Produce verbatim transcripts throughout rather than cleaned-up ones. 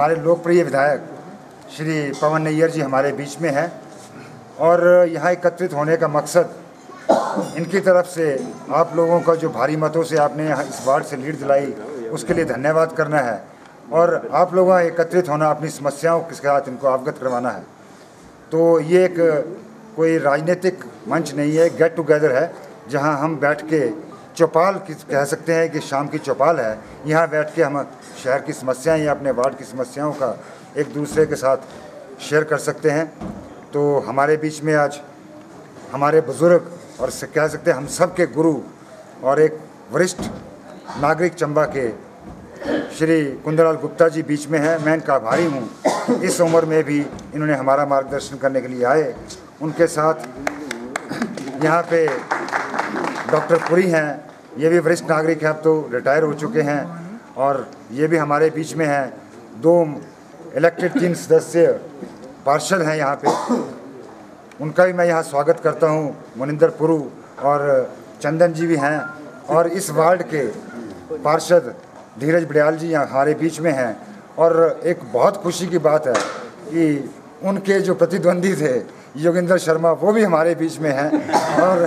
हमारे लोकप्रिय विधायक श्री पवन नैयर जी हमारे बीच में हैं और यहाँ एकत्रित होने का मकसद इनकी तरफ से आप लोगों का जो भारी मतों से आपने यहाँ इस वार्ड से लीड दिलाई उसके लिए धन्यवाद करना है और आप लोगों का एकत्रित होना अपनी समस्याओं के साथ इनको अवगत करवाना है। तो ये एक कोई राजनीतिक मंच नहीं है, गेट टुगेदर है जहाँ हम बैठ के चौपाल की कह सकते हैं कि शाम की चौपाल है। यहाँ बैठ के हम शहर की समस्याएं या अपने वार्ड की समस्याओं का एक दूसरे के साथ शेयर कर सकते हैं। तो हमारे बीच में आज हमारे बुज़ुर्ग और कह सकते हैं हम सब के गुरु और एक वरिष्ठ नागरिक चंबा के श्री कुंदनलाल गुप्ता जी बीच में हैं। मैं इनका आभारी हूँ, इस उम्र में भी इन्होंने हमारा मार्गदर्शन करने के लिए आए। उनके साथ यहाँ पे डॉक्टर पुरी हैं, ये भी वरिष्ठ नागरिक हैं, अब तो रिटायर हो चुके हैं और ये भी हमारे बीच में हैं। दो इलेक्टेड तीन सदस्य पार्षद हैं यहाँ पे, उनका भी मैं यहाँ स्वागत करता हूँ। मुनिंदर पुरू और चंदन जी भी हैं और इस वार्ड के पार्षद धीरज बड़ियाल जी यहाँ हमारे बीच में हैं। और एक बहुत खुशी की बात है कि उनके जो प्रतिद्वंदी थे योगेंद्र शर्मा वो भी हमारे बीच में हैं और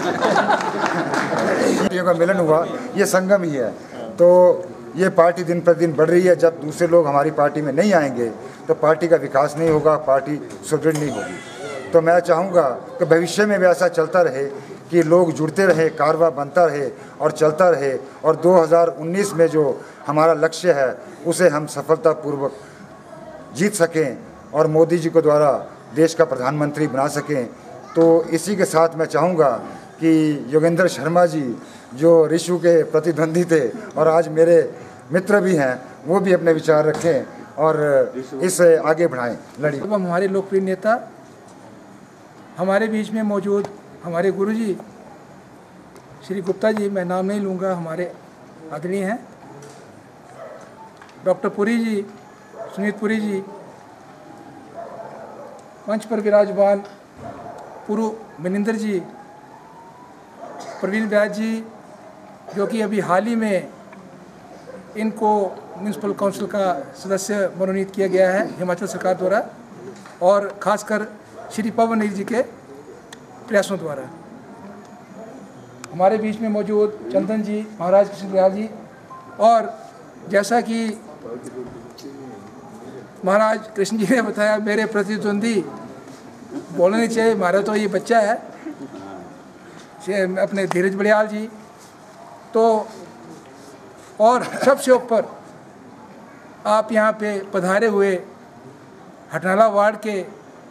का मिलन हुआ, ये संगम ही है। तो ये पार्टी दिन प्रतिदिन बढ़ रही है। जब दूसरे लोग हमारी पार्टी में नहीं आएंगे तो पार्टी का विकास नहीं होगा, पार्टी सुदृढ़ नहीं होगी। तो मैं चाहूँगा कि भविष्य में भी ऐसा चलता रहे कि लोग जुड़ते रहे, कारवा बनता रहे और चलता रहे और दो हज़ार उन्नीस में जो हमारा लक्ष्य है उसे हम सफलतापूर्वक जीत सकें और मोदी जी को द्वारा देश का प्रधानमंत्री बना सकें। तो इसी के साथ मैं चाहूँगा कि योगेंद्र शर्मा जी जो ऋषु के प्रतिद्वंदी थे और आज मेरे मित्र भी हैं, वो भी अपने विचार रखें और इसे आगे बढ़ाएं लड़ी। अब हमारे लोकप्रिय नेता हमारे बीच में मौजूद हमारे गुरुजी श्री गुप्ता जी, मैं नाम नहीं लूँगा, हमारे आदरणीय हैं। डॉक्टर पुरी जी, सुनीत पुरी जी, मंच पर विराजमान पुरु मनिंदर जी, प्रवीण व्यास जी, जो कि अभी हाल ही में इनको म्यूनसिपल काउंसिल का सदस्य मनोनीत किया गया है हिमाचल सरकार द्वारा, और खासकर श्री पवन नैयर जी के प्रयासों द्वारा। हमारे बीच में मौजूद चंदन जी, महाराज कृष्ण दयाल जी, और जैसा कि महाराज कृष्ण जी ने बताया मेरे प्रतिद्वंदी बोलना नहीं चाहिए, हमारा तो ये बच्चा है अपने धीरज बड़ियाल जी। तो और सबसे ऊपर आप यहाँ पे पधारे हुए हटनाला वार्ड के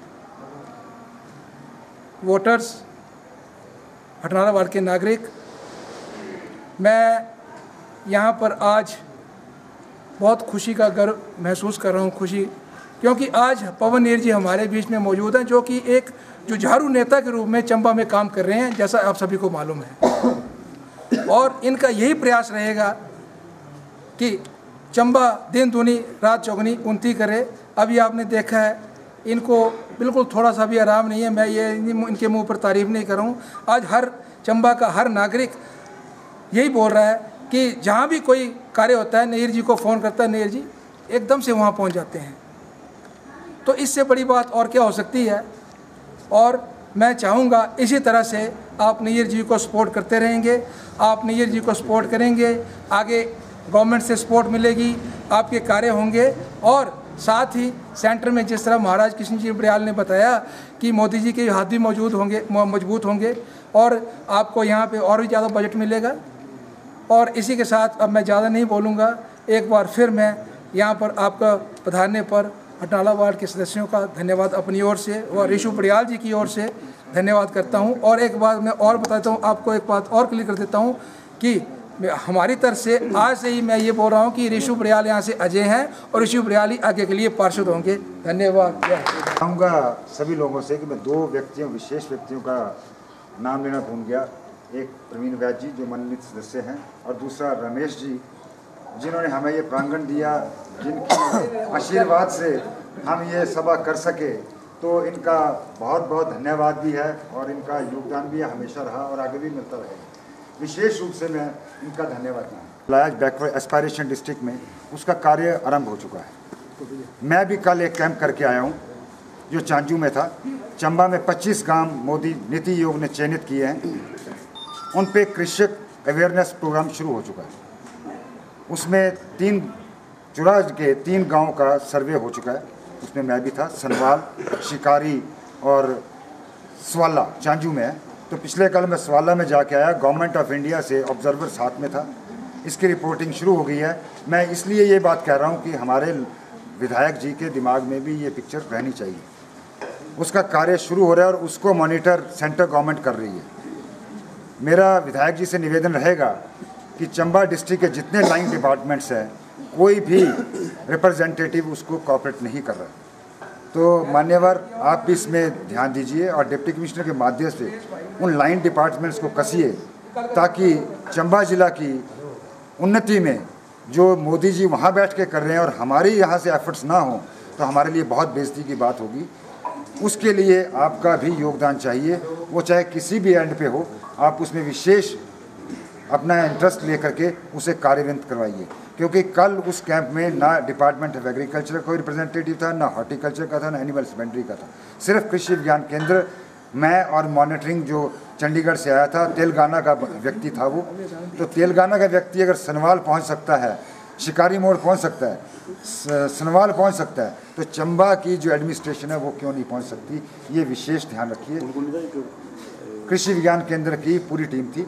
वोटर्स, हटनाला वार्ड के नागरिक, मैं यहाँ पर आज बहुत खुशी का गर्व महसूस कर रहा हूँ। खुशी क्योंकि आज पवन नैयर जी हमारे बीच में मौजूद हैं, जो कि एक जुझारू नेता के रूप में चंबा में काम कर रहे हैं, जैसा आप सभी को मालूम है। और इनका यही प्रयास रहेगा कि चंबा दिन दूनी रात चौगनी उन्नति करे। अभी आपने देखा है इनको बिल्कुल थोड़ा सा भी आराम नहीं है। मैं ये इनके मुंह पर तारीफ नहीं कर रहा हूँ। आज हर चंबा का हर नागरिक यही बोल रहा है कि जहाँ भी कोई कार्य होता है नैयर जी को फ़ोन करता है, नैयर जी एकदम से वहाँ पहुँच जाते हैं। तो इससे बड़ी बात और क्या हो सकती है। और मैं चाहूँगा इसी तरह से आप नैयर जी को सपोर्ट करते रहेंगे, आप नैयर जी को सपोर्ट करेंगे, आगे गवर्नमेंट से सपोर्ट मिलेगी, आपके कार्य होंगे। और साथ ही सेंटर में जिस तरह महाराज कृष्ण जी बड़ियाल ने बताया कि मोदी जी के हाथ भी मौजूद होंगे, मजबूत होंगे और आपको यहाँ पे और भी ज़्यादा बजट मिलेगा। और इसी के साथ अब मैं ज़्यादा नहीं बोलूँगा, एक बार फिर मैं यहाँ पर आपका पधारने पर हटनाला वार्ड के सदस्यों का धन्यवाद अपनी ओर से और ऋषु बड़ियाल जी की ओर से धन्यवाद करता हूँ। और एक बात मैं और बताता हूँ आपको, एक बात और क्लियर कर देता हूँ कि हमारी तरफ से आज से ही मैं ये बोल रहा हूँ कि ऋषु बड़ियाल यहाँ से अजय हैं और ऋषु बड़ियाल ही आगे के लिए पार्षद होंगे। धन्यवाद। चाहूँगा सभी लोगों से कि मैं दो व्यक्तियों, विशेष व्यक्तियों का नाम लेना भूल गया। एक प्रवीण व्यास जी जो मनोनीत सदस्य हैं और दूसरा रमेश जी जिन्होंने हमें ये प्रांगण दिया, जिनके आशीर्वाद से हम ये सभा कर सके। तो इनका बहुत बहुत धन्यवाद भी है और इनका योगदान भी हमेशा रहा और आगे भी मिलता रहेगा। विशेष रूप से मैं इनका धन्यवाद दूँ। लायक बैकवर्ड एस्पायरेशन डिस्ट्रिक्ट में उसका कार्य आरंभ हो चुका है। मैं भी कल एक कैंप करके आया हूँ जो चांजू में था। चंबा में पच्चीस गांव मोदी नीति आयोग ने चयनित किए हैं, उन पे कृषक अवेयरनेस प्रोग्राम शुरू हो चुका है। उसमें तीन चुरा के तीन गांव का सर्वे हो चुका है, उसमें मैं भी था। सनवाल, शिकारी और स्वाला चांजू में है। तो पिछले कल मैं स्वाला में जाके आया, गवर्नमेंट ऑफ इंडिया से ऑब्जर्वर साथ में था, इसकी रिपोर्टिंग शुरू हो गई है। मैं इसलिए ये बात कह रहा हूँ कि हमारे विधायक जी के दिमाग में भी ये पिक्चर रहनी चाहिए। उसका कार्य शुरू हो रहा है और उसको मॉनिटर सेंट्रल गवर्नमेंट कर रही है। मेरा विधायक जी से निवेदन रहेगा कि चंबा डिस्ट्रिक्ट के जितने लाइन डिपार्टमेंट्स हैं, कोई भी रिप्रेजेंटेटिव उसको कोऑपरेट नहीं कर रहा। तो मान्यवर, आप भी इसमें ध्यान दीजिए और डिप्टी कमिश्नर के माध्यम से उन लाइन डिपार्टमेंट्स को कसिए, ताकि चंबा जिला की उन्नति में जो मोदी जी वहाँ बैठ के कर रहे हैं और हमारे यहाँ से एफर्ट्स ना हो, तो हमारे लिए बहुत बेइज्जती की बात होगी। उसके लिए आपका भी योगदान चाहिए, वो चाहे किसी भी एंड पे हो। आप उसमें विशेष अपना इंटरेस्ट ले करके उसे कार्यान्वित करवाइए, क्योंकि कल उस कैंप में ना डिपार्टमेंट ऑफ एग्रीकल्चर का कोई रिप्रेजेंटेटिव था, ना हॉर्टिकल्चर का था, ना एनिमल हस्बेंड्री का था। सिर्फ कृषि विज्ञान केंद्र, मैं और मॉनिटरिंग जो चंडीगढ़ से आया था, तेलंगाना का व्यक्ति था वो। तो तेलंगाना का व्यक्ति अगर सनवाल पहुंच सकता है, शिकारी मोड़ पहुंच सकता है, सनवाल पहुंच सकता है, तो चंबा की जो एडमिनिस्ट्रेशन है वो क्यों नहीं पहुंच सकती? ये विशेष ध्यान रखिए। कृषि विज्ञान केंद्र की पूरी टीम थी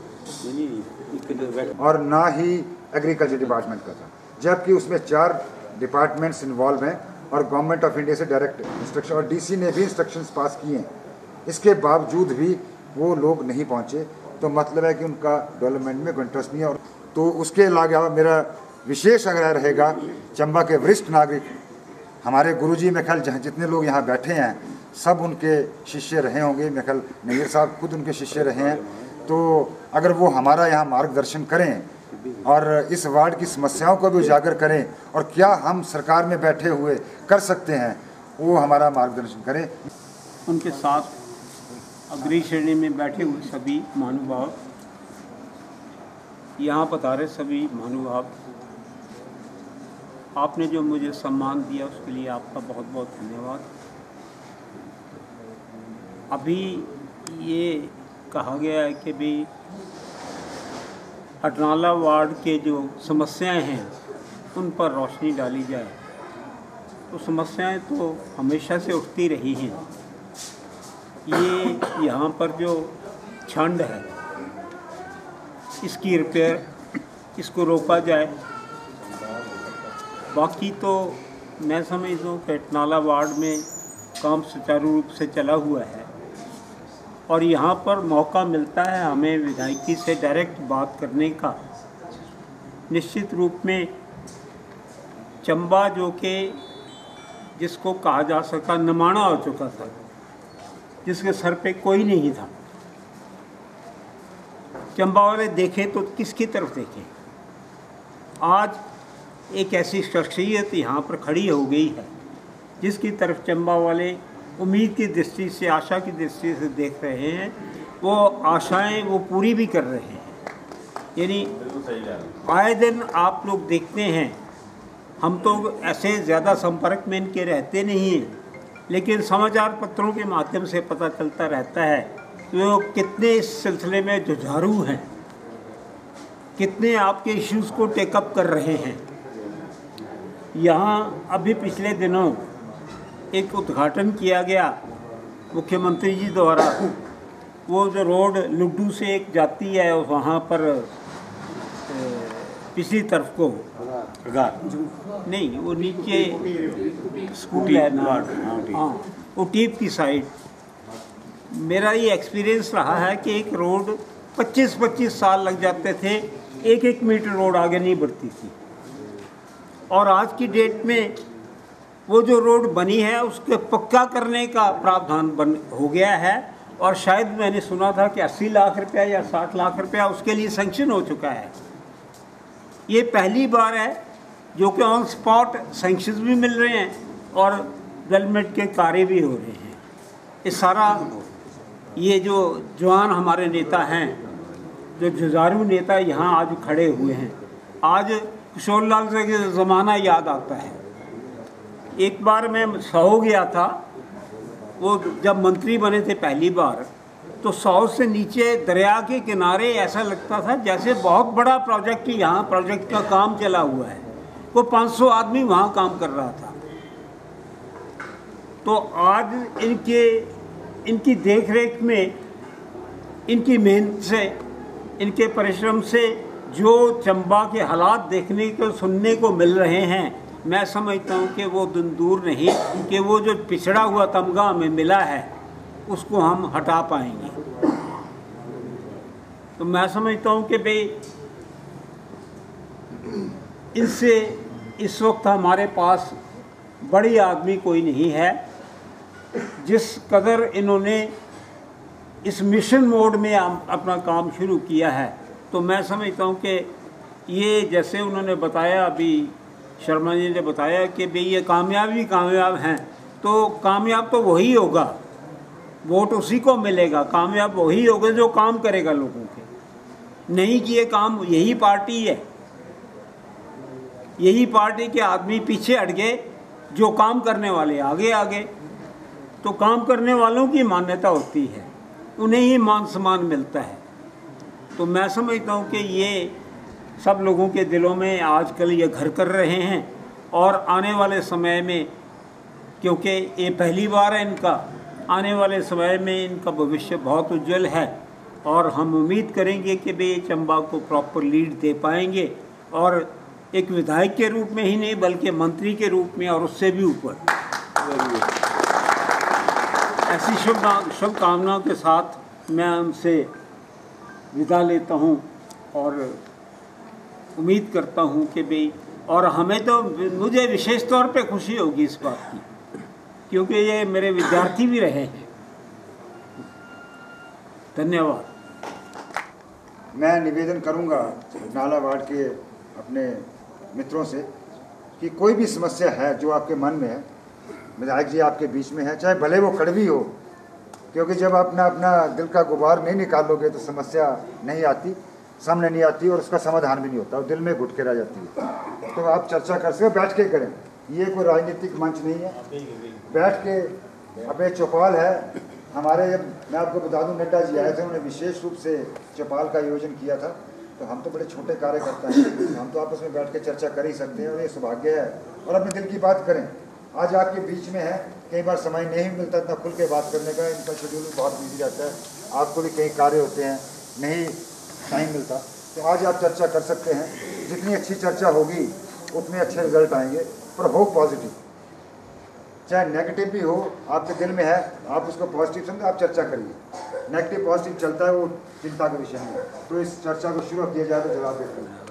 और ना ही एग्रीकल्चर डिपार्टमेंट का था, जबकि उसमें चार डिपार्टमेंट्स इन्वॉल्व हैं और गवर्नमेंट ऑफ इंडिया से डायरेक्ट इंस्ट्रक्शन और डीसी ने भी इंस्ट्रक्शंस पास किए हैं। इसके बावजूद भी वो लोग नहीं पहुंचे, तो मतलब है कि उनका डेवलपमेंट में कोई इंटरेस्ट नहीं है। और तो उसके अलावा मेरा विशेष आग्रह रहेगा, चंबा के वरिष्ठ नागरिक, हमारे गुरुजी में ख्याल जहाँ जितने लोग यहाँ बैठे हैं सब उनके शिष्य रहे होंगे, मेरे ख्याल नैयर साहब खुद उनके शिष्य रहे हैं। तो अगर वो हमारा यहाँ मार्गदर्शन करें और इस वार्ड की समस्याओं को भी उजागर करें और क्या हम सरकार में बैठे हुए कर सकते हैं, वो हमारा मार्गदर्शन करें। उनके साथ अग्रणी श्रेणी में बैठे हुए सभी महानुभाव, यहाँ पधारे सभी महानुभाव, आपने जो मुझे सम्मान दिया उसके लिए आपका बहुत बहुत धन्यवाद। अभी ये कहा गया है कि भी हटनाला वार्ड के जो समस्याएं हैं उन पर रोशनी डाली जाए। तो समस्याएं तो हमेशा से उठती रही हैं। ये यहाँ पर जो छंड है इसकी रिपेयर, इसको रोका जाए। बाकी तो मैं समझता हूँ कि हटनाला वार्ड में काम सुचारू रूप से चला हुआ है और यहाँ पर मौका मिलता है हमें विधायकी से डायरेक्ट बात करने का। निश्चित रूप में चंबा जो कि जिसको कहा जा सका नमाना हो चुका था, जिसके सर पे कोई नहीं था, चंबा वाले देखें तो किसकी तरफ देखें। आज एक ऐसी शख्सियत यहाँ पर खड़ी हो गई है जिसकी तरफ चंबा वाले उम्मीद की दृष्टि से, आशा की दृष्टि से देख रहे हैं। वो आशाएं वो पूरी भी कर रहे हैं। यानी आए दिन आप लोग देखते हैं, हम तो ऐसे ज़्यादा संपर्क में इनके रहते नहीं हैं, लेकिन समाचार पत्रों के माध्यम से पता चलता रहता है कि वो कितने इस सिलसिले में जुझारू हैं, कितने आपके इश्यूज़ को टेकअप कर रहे हैं। यहाँ अभी पिछले दिनों एक उद्घाटन किया गया मुख्यमंत्री जी द्वारा, वो जो रोड लुड्डू से एक जाती है वहाँ पर पिछली तरफ को नहीं, वो नीचे स्कूल है ना, हाँ, वो टीप की साइड। मेरा ये एक्सपीरियंस रहा है कि एक रोड पच्चीस पच्चीस साल लग जाते थे, एक एक मीटर रोड आगे नहीं बढ़ती थी। और आज की डेट में वो जो रोड बनी है उसके पक्का करने का प्रावधान बन हो गया है और शायद मैंने सुना था कि अस्सी लाख रुपया या साठ लाख रुपया उसके लिए सैंक्शन हो चुका है। ये पहली बार है जो कि ऑन स्पॉट सैंक्शन भी मिल रहे हैं और डेवलपमेंट के कार्य भी हो रहे हैं। ये सारा ये जो जवान हमारे नेता हैं, जो जुझारू नेता यहाँ आज खड़े हुए हैं, आज किशोर लाल से ज़माना याद आता है। एक बार मैं सौ गया था, वो जब मंत्री बने थे पहली बार, तो सौ से नीचे दरिया के किनारे ऐसा लगता था जैसे बहुत बड़ा प्रोजेक्ट यहाँ प्रोजेक्ट का काम चला हुआ है। वो पाँच सौ आदमी वहाँ काम कर रहा था। तो आज इनके इनकी देखरेख में, इनकी मेहनत से, इनके परिश्रम से जो चंबा के हालात देखने को सुनने को मिल रहे हैं, मैं समझता हूँ कि वो दिन दूर नहीं कि वो जो पिछड़ा हुआ तमगा हमें मिला है उसको हम हटा पाएंगे। तो मैं समझता हूँ कि भाई इनसे इस वक्त हमारे पास बड़ी आदमी कोई नहीं है। जिस कदर इन्होंने इस मिशन मोड में अपना काम शुरू किया है, तो मैं समझता हूँ कि ये जैसे उन्होंने बताया, अभी शर्मा जी ने बताया कि भाई ये कामयाब ही कामयाब हैं, तो कामयाब तो वही होगा, वोट उसी को मिलेगा। कामयाब वही होगा जो काम करेगा लोगों के। नहीं कि ये काम यही पार्टी है, यही पार्टी के आदमी पीछे हट गए, जो काम करने वाले आगे आगे। तो काम करने वालों की मान्यता होती है, उन्हें ही मान सम्मान मिलता है। तो मैं समझता हूँ कि ये सब लोगों के दिलों में आजकल ये घर कर रहे हैं, और आने वाले समय में, क्योंकि ये पहली बार है इनका, आने वाले समय में इनका भविष्य बहुत उज्जवल है। और हम उम्मीद करेंगे कि वे चंबा को प्रॉपर लीड दे पाएंगे, और एक विधायक के रूप में ही नहीं बल्कि मंत्री के रूप में और उससे भी ऊपर। ऐसी शुभ शुभकामनाओं के साथ मैं उनसे विदा लेता हूं, और उम्मीद करता हूं कि भाई, और हमें तो, मुझे विशेष तौर पे खुशी होगी इस बात की, क्योंकि ये मेरे विद्यार्थी भी रहे हैं। धन्यवाद। मैं निवेदन करूंगा नाला वार्ड के अपने मित्रों से कि कोई भी समस्या है जो आपके मन में है, विधायक जी आपके बीच में है, चाहे भले वो कड़वी हो, क्योंकि जब अपना अपना दिल का गुबार नहीं निकालोगे तो समस्या नहीं आती, सामने नहीं आती, और उसका समाधान भी नहीं होता, और दिल में घुट के रह जाती है। तो आप चर्चा कर सकते, बैठ के करें, ये कोई राजनीतिक मंच नहीं है। बैठ के, अब एक चौपाल है हमारे, जब मैं आपको बता दूं नड्डा जी आए थे, उन्होंने विशेष रूप से चौपाल का आयोजन किया था। तो हम तो बड़े छोटे कार्यकर्ता हैं, हम तो आपस में बैठ के चर्चा कर ही सकते हैं, और ये सौभाग्य है, और अपने दिल की बात करें। आज आपके बीच में है, कई बार समय नहीं मिलता इतना खुल के बात करने का, इनका शेड्यूल बहुत बिजी रहता है, आपको भी कई कार्य होते हैं, नहीं टाइम मिलता। तो आज आप चर्चा कर सकते हैं, जितनी अच्छी चर्चा होगी उतने अच्छे रिजल्ट आएंगे, पर हो पॉजिटिव, चाहे नेगेटिव भी हो, आपके दिल में है आप उसको पॉजिटिव समझे, आप चर्चा करिए। नेगेटिव पॉजिटिव चलता है, वो चिंता का विषय है। तो इस चर्चा को शुरू किया जाए तो जवाब देते हैं।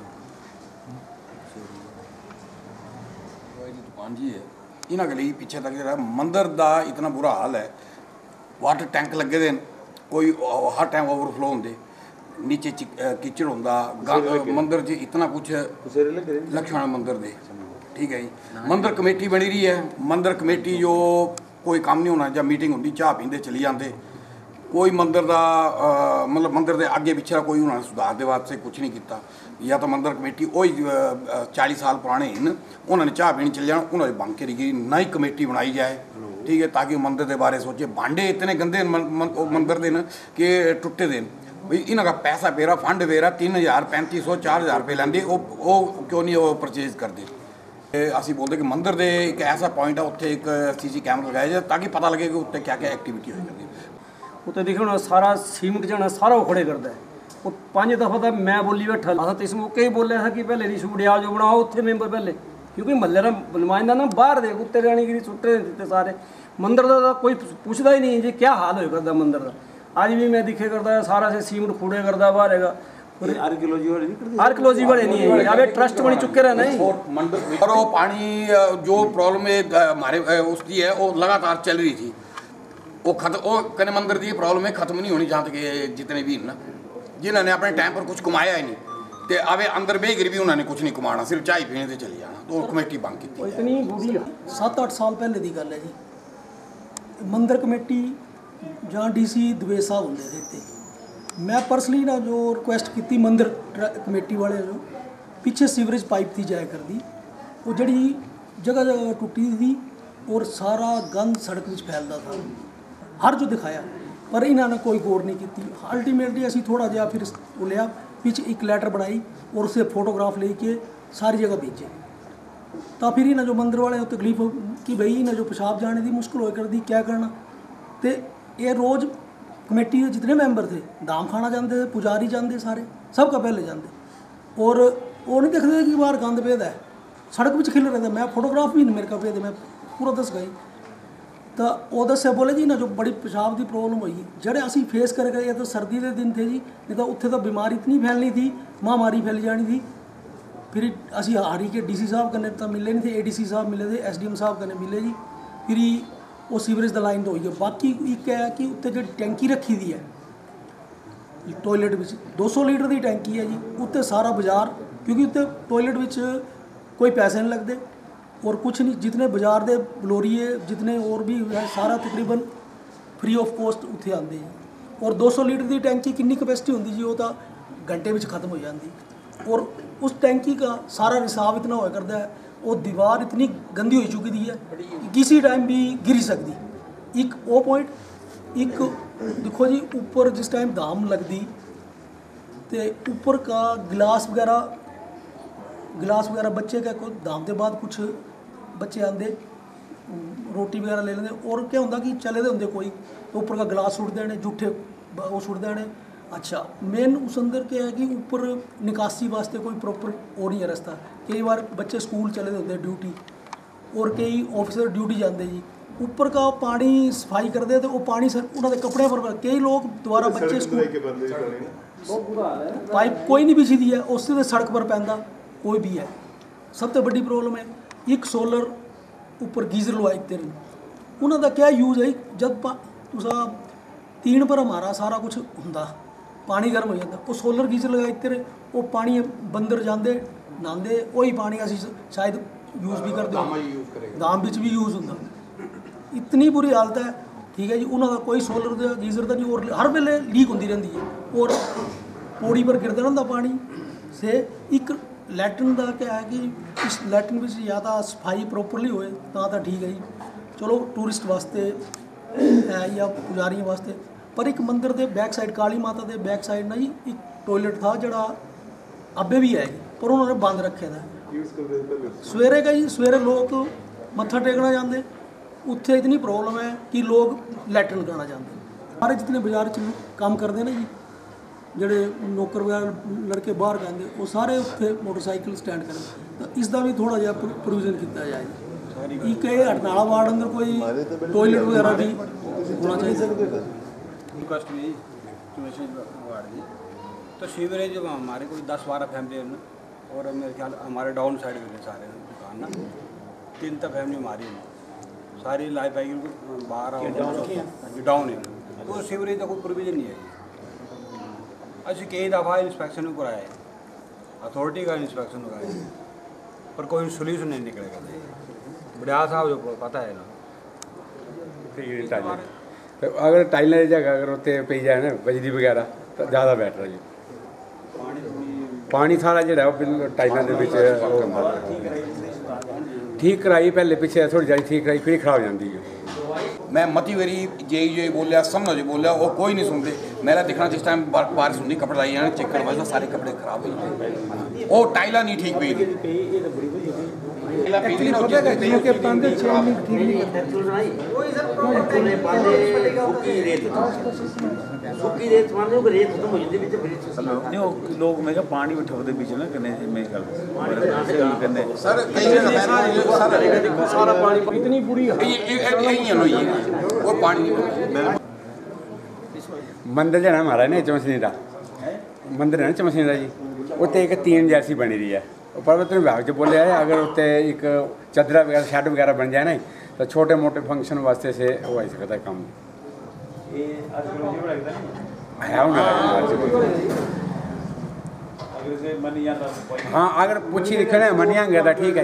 दुकान जी है इन्हों गली पिछे तक जो मंदिर का इतना बुरा हाल है, वाटर टैंक लगे दे, कोई हर टाइम ओवरफ्लो होंगे, नीचे कीचड़ होंदा, मंदिर च इतना कुछ लक्ष्मण मंदिर दे, ठीक है जी। मंदिर कमेटी बनी रही है, मंदिर कमेटी जो कोई काम नहीं होना, जब मीटिंग होंगी चाह पींदे चली जाते, कोई मंदिर का मतलब मंदिर के अगे पिछड़ा कोई उन्होंने सुधार के वास्ते कुछ नहीं किया। या तो मंदिर कमेटी वही चालीस साल पुराने हैं, उन्होंने चाह पीनी चले जाना, उन्होंने बंद करी गई, नई कमेटी बनाई जाए, ठीक है, ताकि मंदिर के बारे सोचे। भांडे इतने गंदे मंदिर के कि टुटे देन, भाई इन्हों का पैसा पेरा फंड पेरा तीन हज़ार पैंती सौ चार हज़ार रुपये लेंगे, वो क्यों नहीं वो परचेज करते। असी बोलते कि मंदिर के एक ऐसा पॉइंट है, उत्थे एक सी सी कैमरा लगाया जाए ताकि पता लगे कि उत्ते क्या क्या एक्टिविटी हो जाती है। उत्ते देखो सारा सीमित जाना सारा उखड़े करता है। वो पाँच दफ़ा तो मैं बोली बैठा था, तो इस मौके ही बोलिया था कि पहले नहीं सूटिया जो बनाओ उत्थे मेंबर पहले, क्योंकि महल्ले का नुमाइंदा ना बाहर दे उत्ते जाने की सुट्टे दिते सारे। मंदिर का कोई पूछता ही नहीं जी क्या हाल हो करता मंदिर का। अज भी मैं दिखे करता है सारा से सीमेंट कूड़े करता बाहर है, आर्कियोलॉजी वाले नहीं है, यहाँ ट्रस्ट बनी चुके रहे नहीं। और वो पानी जो प्रॉब्लम हमारे उसकी है वो लगातार चल रही थी, वो खत्म, वो कने मंदिर की प्रॉब्लम है खत्म नहीं होनी जहाँ तक जितने भी ना जिन्होंने अपने टाइम पर कुछ कमाया ही नहीं, तो अवे अंदर बेघर भी उन्होंने कुछ नहीं कमाना, सिर्फ चाय पीने से चले जाना, तो कमेटी बंद की। इतनी बुरी सत्त अठ साल पहले की गल है जी, मंदिर कमेटी जहाँ डी सी दवेश साहब होंगे थे, मैं परसनली ना जो रिक्वेस्ट की मंदिर कमेटी वाले जो पीछे सीवरेज पाइप थी जाया कर दी, वो जड़ी जगह जगह टुटी थी, और सारा गंद सड़क में फैलता था, हर जो दिखाया, पर इन्होंने कोई गौर नहीं की। अल्टीमेटली असी थोड़ा जहा फिर लिया पिछ एक लैटर बनाई और उससे फोटोग्राफ लेके सारी जगह भेजे। तो फिर इन्हें जो मंदिर वाले तकलीफ कि बई इन्हें जो पेशाब जाने की मुश्किल हो कर दी, क्या करना। तो ये रोज़ कमेटी के जितने मैंबर थे दाम खाना जाते, पुजारी जाते, सारे सब का पहले जाते, और वो नहीं देखते कि बाहर गंद पेद है, सड़क में खिल रहे थे। मैं फोटोग्राफ भी मेरे का पेद, मैं पूरा दस गई। तो वो दस्या बोले जी ना जो बड़ी पेशाब की प्रॉब्लम हुई, जेडे असी फेस कर गए, तो सर्दी के दिन थे जी, नहीं तो उत्थे तो बीमारी इतनी फैलनी थी, महामारी फैल जानी थी। फिर असी हारी के डी सी साहब कन्ने तो मिले नहीं थे, ए डी सी साहब मिले थे, एस डी एम साहब कन्ने मिले जी। फिर वो सीवरेज द लाइन तो हुई है। बाकी एक है कि उत्ते जो टैंकी रखी दी है टॉयलेट में दो सौ लीटर की टैंकी है जी, उत्ते सारा बाजार, क्योंकि उत्ते टॉयलेट में कोई पैसे नहीं लगते और कुछ नहीं, जितने बाजार के बलोरीए जितने और भी है सारा तकरीबन फ्री ऑफ कॉस्ट उत्थे आते जी। और दो सौ लीटर की टैंकी कितनी कैपेसिटी होंगी जी, वो तो घंटे में खत्म हो जाती। और उस टैंकी का सारा रिसाव इतना होया करता है, वो दीवार इतनी गंदी हो चुकी दी है कि किसी टाइम भी गिर सकती। एक वो पॉइंट, एक देखो जी ऊपर जिस टाइम दाम लगती तो ऊपर का गिलास वगैरह गिलास वगैरह बच्चे का कोई दाम के बाद कुछ बच्चे आते रोटी वगैरह ले लेंगे, और क्या होंगे कि चले दे होंगे कोई तो ऊपर का गिलास सुट देने, जूठे वो सुट देने। अच्छा मेन उस अंदर क्या है कि ऊपर निकासी वास्ते कोई प्रॉपर वो नहीं है रास्ता। कई बार बच्चे स्कूल चले होते ड्यूटी, और कई ऑफिसर ड्यूटी जाते जी, ऊपर का पानी सफाई करते तो वो पानी सर उन्होंने कपड़े पर, कई लोग दोबारा बच्चे स्कूल पाइप कोई नहीं बिछी दी है, उससे तो सड़क पर पैंदा कोई भी है। सब तो बड़ी प्रॉब्लम है एक सोलर ऊपर गीजर लवाए तेरे, उन्होंने क्या यूज़ है, जब तुसा तीन पर हमारा सारा कुछ होंदा पानी गर्म हो जाता, वो सोलर गीजर लगाए तेरे, वो पानी बंदर जाते नहाते, वही पानी असी शायद यूज़ भी करते, दाम बिच भी यूज़ होंदा। इतनी बुरी हालत है, ठीक है जी। उन्होंने कोई सोलर का गीजर का नहीं, और हर वेले लीक होती रहती है, और पौड़ी पर गिरता रहता पानी से। एक लैट्रिन का क्या है कि इस लैट्रिन में या तो सफाई प्रॉपरली होए तो ठीक है जी, चलो टूरिस्ट वास्ते है या पुजारियों वास्ते। पर एक मंदिर के बैक साइड काली माता के बैक साइड ना जी एक टॉयलेट था जड़ा अबे भी है जी, पर उन्होंने बंद रखे था। सवेरे का जी सवेरे लोग मत्था टेकना जाते, उत्थे इतनी प्रॉब्लम है कि लोग लैट्रिन करना चाहते। सारे जितने बाजार च काम करते ना जी, ਜਿਹੜੇ नौकर वगैरह लड़के बाहर कहते वो सारे उत्थे मोटरसाइकिल स्टैंड करें, तो इसका भी थोड़ा जहा प्रोविजन किया जाए। एक हटनाला वार्ड अंदर कोई टॉयलेट वगैरह भी होना चाहिए। रिक्वेस्ट में वार्ड जी तो सीवरेज हमारे कोई दस बारह फैमिली हैं, और मेरे ख्याल हमारे डाउन साइड में सारे दुकान ना तीन तक फैमिली हमारी है, सारी लाइफ आएगी बाहर डाउन है, तो सीवरेज का कोई प्रोविजन नहीं है। अच्छी कई दफ़ा इंस्पेक्शन कराए, अथॉरिटी का इंस्पेक्शन कराए, पर कोई सोल्यूशन नहीं निकलेगा। बड़िया साहब जो पता है ना, तो अगर टाइलें की जगह अगर उत्ते पी जाए ना बिजली वगैरह तो ज़्यादा बैटर है जी। पानी सारा जो बिल्कुल टाइलों के ठीक कराई, पहले पिछले थोड़ी जारी ठीक कराई, फिर खराब हो जाती है। मैं मती बारी जे जो बोलिया समझो जो बोलिया वो कोई नहीं सुनते। मेरा देखना जिस टाइम बारिश होंगी कपड़े लाई जाने चेक करवा सारे कपड़े खराब हो जाते, वो टाइला नहीं ठीक पी लोग मैं पानी उठाते बीच ना कने सर सारा पानी इतनी बुरी वो पानी मंदिर जो है हमारा ना चमसनी का मंदिर है ना चमसनी का जी, उत्ते एक तीन जैसी बनी रही है। पर्वत विभाग जो बोले है अगर उत्ते एक चदरा वगैरह शेड वगैरह बन जाए ना तो छोटे मोटे फंक्शन वास्ते से हो सकता है काम है। हाँ अगर पूछी लिखने मनी आएंगे तो ठीक है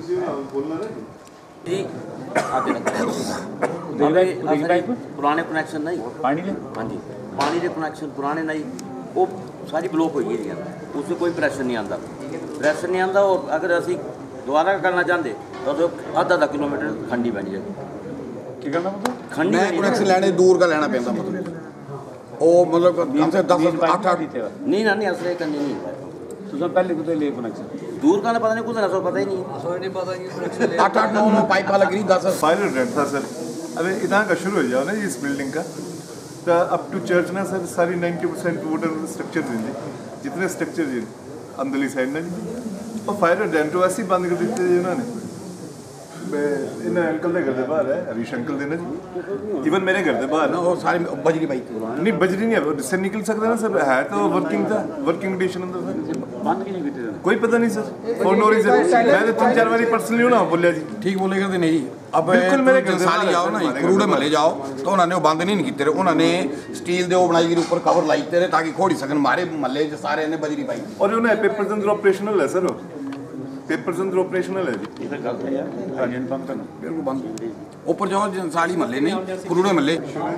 पुराने कनैक्शन नहीं पानी ने हाँ जी पानी के कनैक्शन पुराने नहीं वो सारी ब्लॉक हो गई उसमें कोई प्रेशर नहीं आता प्रेशर नहीं आता और अगर असी दोबारा करना चाहते तो तो आधा आधा किलोमीटर खंडी बन जाए ਕੀ ਕਰਨਾ ਮਤਲਬ खंडी मैं बनी कनेक्शन लेने दूर का लेना पैंदा मतलब ਉਹ ਮਤਲਬ ਕਮ ਸੇ ਦਸ ਅੱਠ ਅੱਠ नहीं ना नहीं असले करनी नहीं ਤੁਸੀਂ ਪਹਿਲੇ ਕਿਤੇ ਲੈ ਕਨੈਕਸ਼ਨ दूर का ना पता नहीं कुछ ना सो पता ही नहीं ਸੋਏ ਨਹੀਂ ਪਤਾ ਕਿ ਕਨੈਕਸ਼ਨ आठ आठ नौ नौ पाइप लग रही दस फायर रेंट था सर अभी इतना का शुरू हो जाओ ना इस बिल्डिंग का तो अप टू चर्च ना सर सारी नाइन्टी परसेंट वुडन स्ट्रक्चर देंगे जितने स्ट्रक्चर जी अंदरली साइड ना जी और फायर रेंट वैसे ही बंद कर देते जी उन्होंने इन्हें अंकल के घर के बाहर है हरीश अंकल देना जी इवन मेरे घर के बाहर ਉਹ ਸਾਰੀ ਬਜਰੀ ਪਾਈਪ नहीं बजरी नहीं है इससे निकल सकता ना सर है तो वर्किंग था वर्किंग कंडीशन अंदर सर ਬੰਦ ਕਿਉਂ ਨਹੀਂ ਕੀਤੇ कोई पता नहीं सर फॉर नो रीजन मैं तो तीन चार बारी पर्सनली ना बोलिया जी ਠੀਕ ਬੋਲੇਗਾ ਤੇ ਨਹੀਂ ਅਬ ਬਿਲਕੁਲ ਮੇਰੇ ਘਰ ਦੇ ਸਾਲੀ ਬਾਹਰ ਜਾਓ ਨਾ ਹਮਾਰੇ ਕਰੂੜੇ ਘਰ ਮਹੱਲੇ ਜਾਓ ਤਾਂ ਉਹਨਾਂ ਨੇ ਉਹ ਬੰਦ ਨਹੀਂ ਕੀਤੇ ਉਹਨਾਂ ਨੇ ਸਟੀਲ ਦੇ ਉਹ ਬਣਾਈ ਗਈ ਉੱਪਰ ਕਵਰ ਲਾਈ ਤੇ ਤਾਂ ਕਿ ਖੋੜੀ ਸਕਣ ਮਾਰੇ ਮਹੱਲੇ 'ਚ ਸਾਰੇ ਨੇ ਬਜਰੀ ਪਾਈ और उन्हें पेपर्स अंदर ऑपरेशनल है सर पेपर्स अंदर ऑपरेशनल है जी ਇਹ ਤਾਂ ਗਲਤ ਹੈ ਯਾਰ ਰਾਜਨ ਬੰਦ ਕਰਨਾ ਬਿਲਕੁਲ ਬੰਦ ਉੱਪਰ ਜਾਓ ਸਾਲੀ ਮਹੱਲੇ ਨਹੀਂ ਕਰੂੜੇ ਮਹੱਲੇ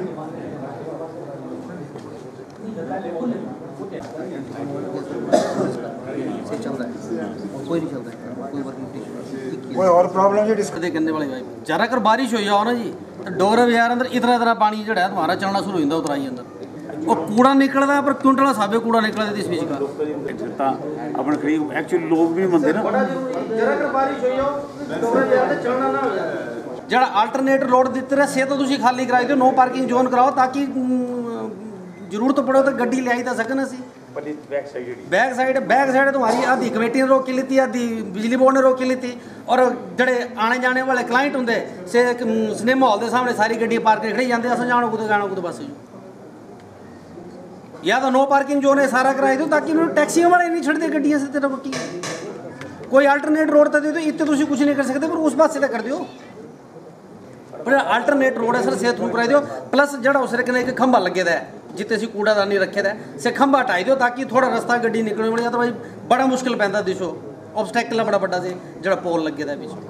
ਕੋਈ ਨਹੀਂ ਚੱਲਦਾ ਕੋਈ वर्किंग कोई और प्रॉब्लम जो डिस्कस दे करने वाले भाई जरा कर बारिश हो जाओ ना जी तो डोर बाजार अंदर इतना इतना पानी जो है तुम्हारा चलना शुरू हो जाता उतराई अंदर और कूड़ा निकलता है पर क्विंटल साबे कूड़ा निकलता है इस बीच का ਤਾਂ ਆਪਣੇ ਕਰੀਬ ਐਕਚੁਅਲੀ ਲੋਕ ਵੀ ਮੰਨਦੇ ਨਾ जरा कर बारिश हो जाओ डोर बाजार ते चलना ना हो जाए ਜਿਹੜਾ ਆਲਟਰਨੇਟ ਰੋਡ ਦਿੱਤੇ ਰਹੇ ਸੇ ਤਾਂ ਤੁਸੀਂ ਖਾਲੀ ਕਰਾਈ ਦਿਓ ਨੋ ਪਾਰਕਿੰਗ ਜ਼ੋਨ ਕਰਾਓ ਤਾਂ ਕਿ ਜ਼ਰੂਰਤ ਪੜੇ ਤਾਂ ਗੱਡੀ ਲਿਆਈ ਤਾਂ ਸਕਣ ਅਸੀਂ ਬੈਕ ਸਾਈਡ ਜਿਹੜੀ बैक साइड बैक साइड तुम्हारी आधी कमेटी ने रोक के ली आधी बिजली बोर्ड ने रोक के ली और जड़े आने जाने वाले क्लाइंट होंगे से सिनेमा हॉल के सामने सारी गड्डियां पार्क खड़ी जाते अस जाना कुछ जाना कुछ बस या तो नो पार्किंग जोन है सारा कराई दो ताकि टैक्सियों वाले नहीं छड़ते गड्डियां से तेरा रोकी कोई अल्टरनेट रोड तो दे दो इतने तुम कुछ नहीं कर सकते पर उस पास से कर दो पर अल्टरनेट रोड है सर सेहत ਨੂੰ कराई दो प्लस जड़ा उस कने एक खंभा लगे दा है जिते असीं कूड़ादानी रखे दा से खंभा हटाई दो ताकि थोड़ा रस्ता गड्डी निकलने वाली तो भाई बड़ा मुश्किल पैंदा दिसो ऑब्स्टैकल बड़ा बड़ा से जड़ा पोल लगे दा पिछ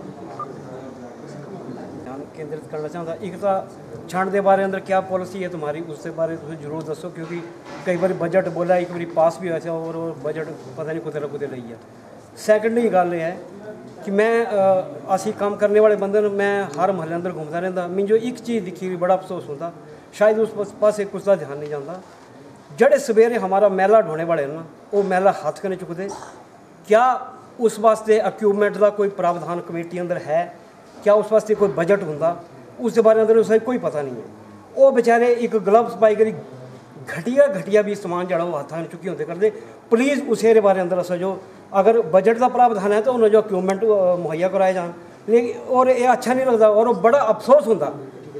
ध्यान केंद्रित करना चाहता एक तो छंड के बारे अंदर क्या पॉलिसी है तुम्हारी उसके बारे तुम जरूर दसो क्योंकि कई बार बजट बोला एक बार पास भी हुआ और बजट पता नहीं कुछ ना कुछ रही है सैकंडली गल है कि मैं असी काम करने वाले बंदे मैं हर महल्ले अंदर घूमता रहता मिंजो एक चीज़ दिखी भी बड़ा अफसोस होता शायद उस पास कुछ का ध्यान नहीं जाता जड़े सवेरे हमारा मैला ढोने वाले हैं ना वो मैला हाथ कने चुकते क्या उस वास्ते इक्विपमेंट का कोई प्रावधान कमेटी अंदर है क्या उस वास्ते कोई बजट होंदा उसके बारे अंदर उसे कोई पता नहीं है वो बेचारे एक ग्लव्स पाई करी घटिया घटिया भी समान जड़ा वो हाथ चुकी होते करते प्लीज़ उस बारे अंदर अस जो अगर बजट का प्रावधान है तो उन्हें जो इक्विपमेंट मुहैया कराए जान लेकिन और ये अच्छा नहीं लगता और बड़ा अफसोस होता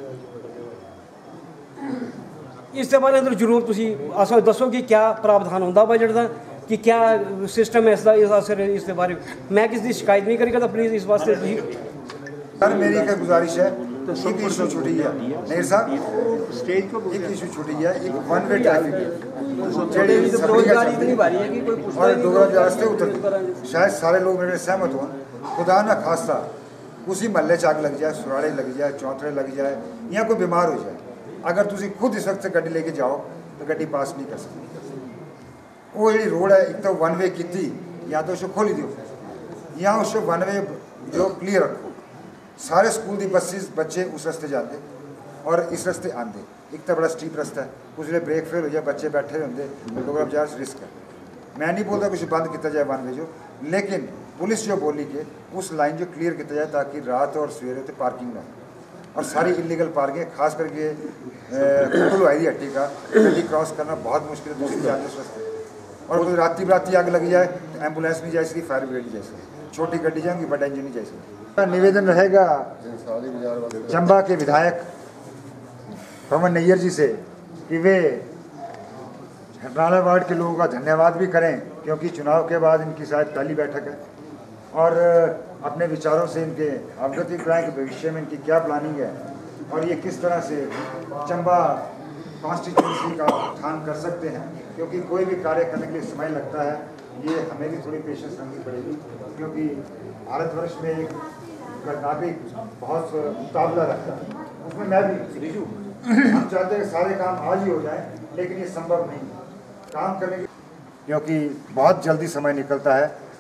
इसके बारे अंदर जरूर तुम अस दसो कि क्या प्रावधान होंदा बजट का कि क्या सिस्टम है इसका इस इसके बारे मैं किसी की शिकायत नहीं करी करता प्लीज़ इस वास्ते सर मेरी एक गुजारिश है एक इशू छुटी है नहीं साहब स्टेज को एक इशू छुटी है एक वन वे ट्रैफिक है बेरोजगारी इतनी भारी है कि कोई और दोबारा रास्ते उतर शायद सारे लोग मेरे सहमत हों खुदा ना खास्ता उसी महल्ले च अग लग जाए सुराड़े लग जाए चौंतरे लग जाए या कोई बीमार हो जाए अगर तुम खुद इस वक्त गड्डी लेके जाओ तो गड्डी पास नहीं कर सकती वो जी रोड है एक तो वन वे की या तो उसे खोली दो या उसे वन वे जो क्लियर रखो सारे स्कूल की बसेस बच्चे उस रास्ते जाते और इस रास्ते आते एक तो बड़ा स्टीप रास्ता है उसले ब्रेक फेल हो जाए बच्चे बैठे होंगे लोग बाजार रिस्क है मैं नहीं बोलता कुछ बंद किया जाए वन वे जो लेकिन पुलिस जो बोली कि उस लाइन जो क्लियर किया जाए ताकि रात और सवेरे उत्ते पार्किंग ना हो और सारी इलीगल पार्किंग खास करके हल्वाई हट्टी का गड्डी क्रॉस करना बहुत मुश्किल है दूसरी जाने उस रास्ते और कोई राती बराती आग लग जाए तो एम्बुलेंस नहीं जा सकती फायर ब्रिगेड नहीं जा सकती छोटी गड्डी जाएंगी बड़ा इंजन नहीं जा सकती निवेदन रहेगा चंबा के विधायक पवन नैयर जी से कि वे हरनाला वार्ड के लोगों का धन्यवाद भी करें क्योंकि चुनाव के बाद इनकी शायद पहली बैठक है और अपने विचारों से इनके अवगत कराएं कि भविष्य में इनकी क्या प्लानिंग है और ये किस तरह से चंबा कॉन्स्टिट्यूंसी का उत्थान कर सकते हैं क्योंकि कोई भी कार्य करने के लिए समय लगता है ये हमें भी थोड़ी पेशेंस रखनी पड़ेगी क्योंकि भारतवर्ष में एक नागरिक बहुत मुकाबला रखता है उसमें मैं भी हम चाहते हैं कि सारे काम आज ही हो जाएं लेकिन ये संभव नहीं काम करने के क्योंकि बहुत जल्दी समय निकलता है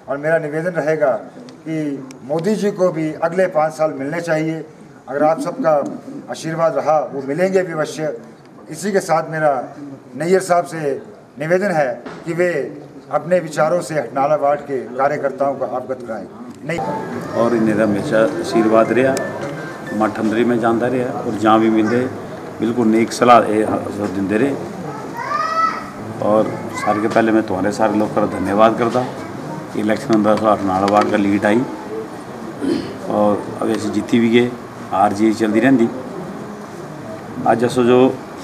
और मेरा निवेदन रहेगा कि मोदी जी को भी अगले पाँच साल मिलने चाहिए। अगर आप सबका आशीर्वाद रहा वो मिलेंगे भी अवश्य। इसी के साथ मेरा नैयर साहब से निवेदन है कि वे अपने विचारों से हटनाला वार्ड के कार्यकर्ताओं को अवगत कराएं। नहीं और इन्हें हमेशा आशीर्वाद रहा, मठ अंदर में जाता रहा और जहाँ भी मिलते बिल्कुल नेक सलाह देंदे रहे। और सारे के पहले मैं तुम्हारे सारे लोग का धन्यवाद करता। इलेक्शन अंदर हटनाला वार्ड का लीड आई और अब ऐसे जीती भी गए, हार जी चलती रही। अज असो जो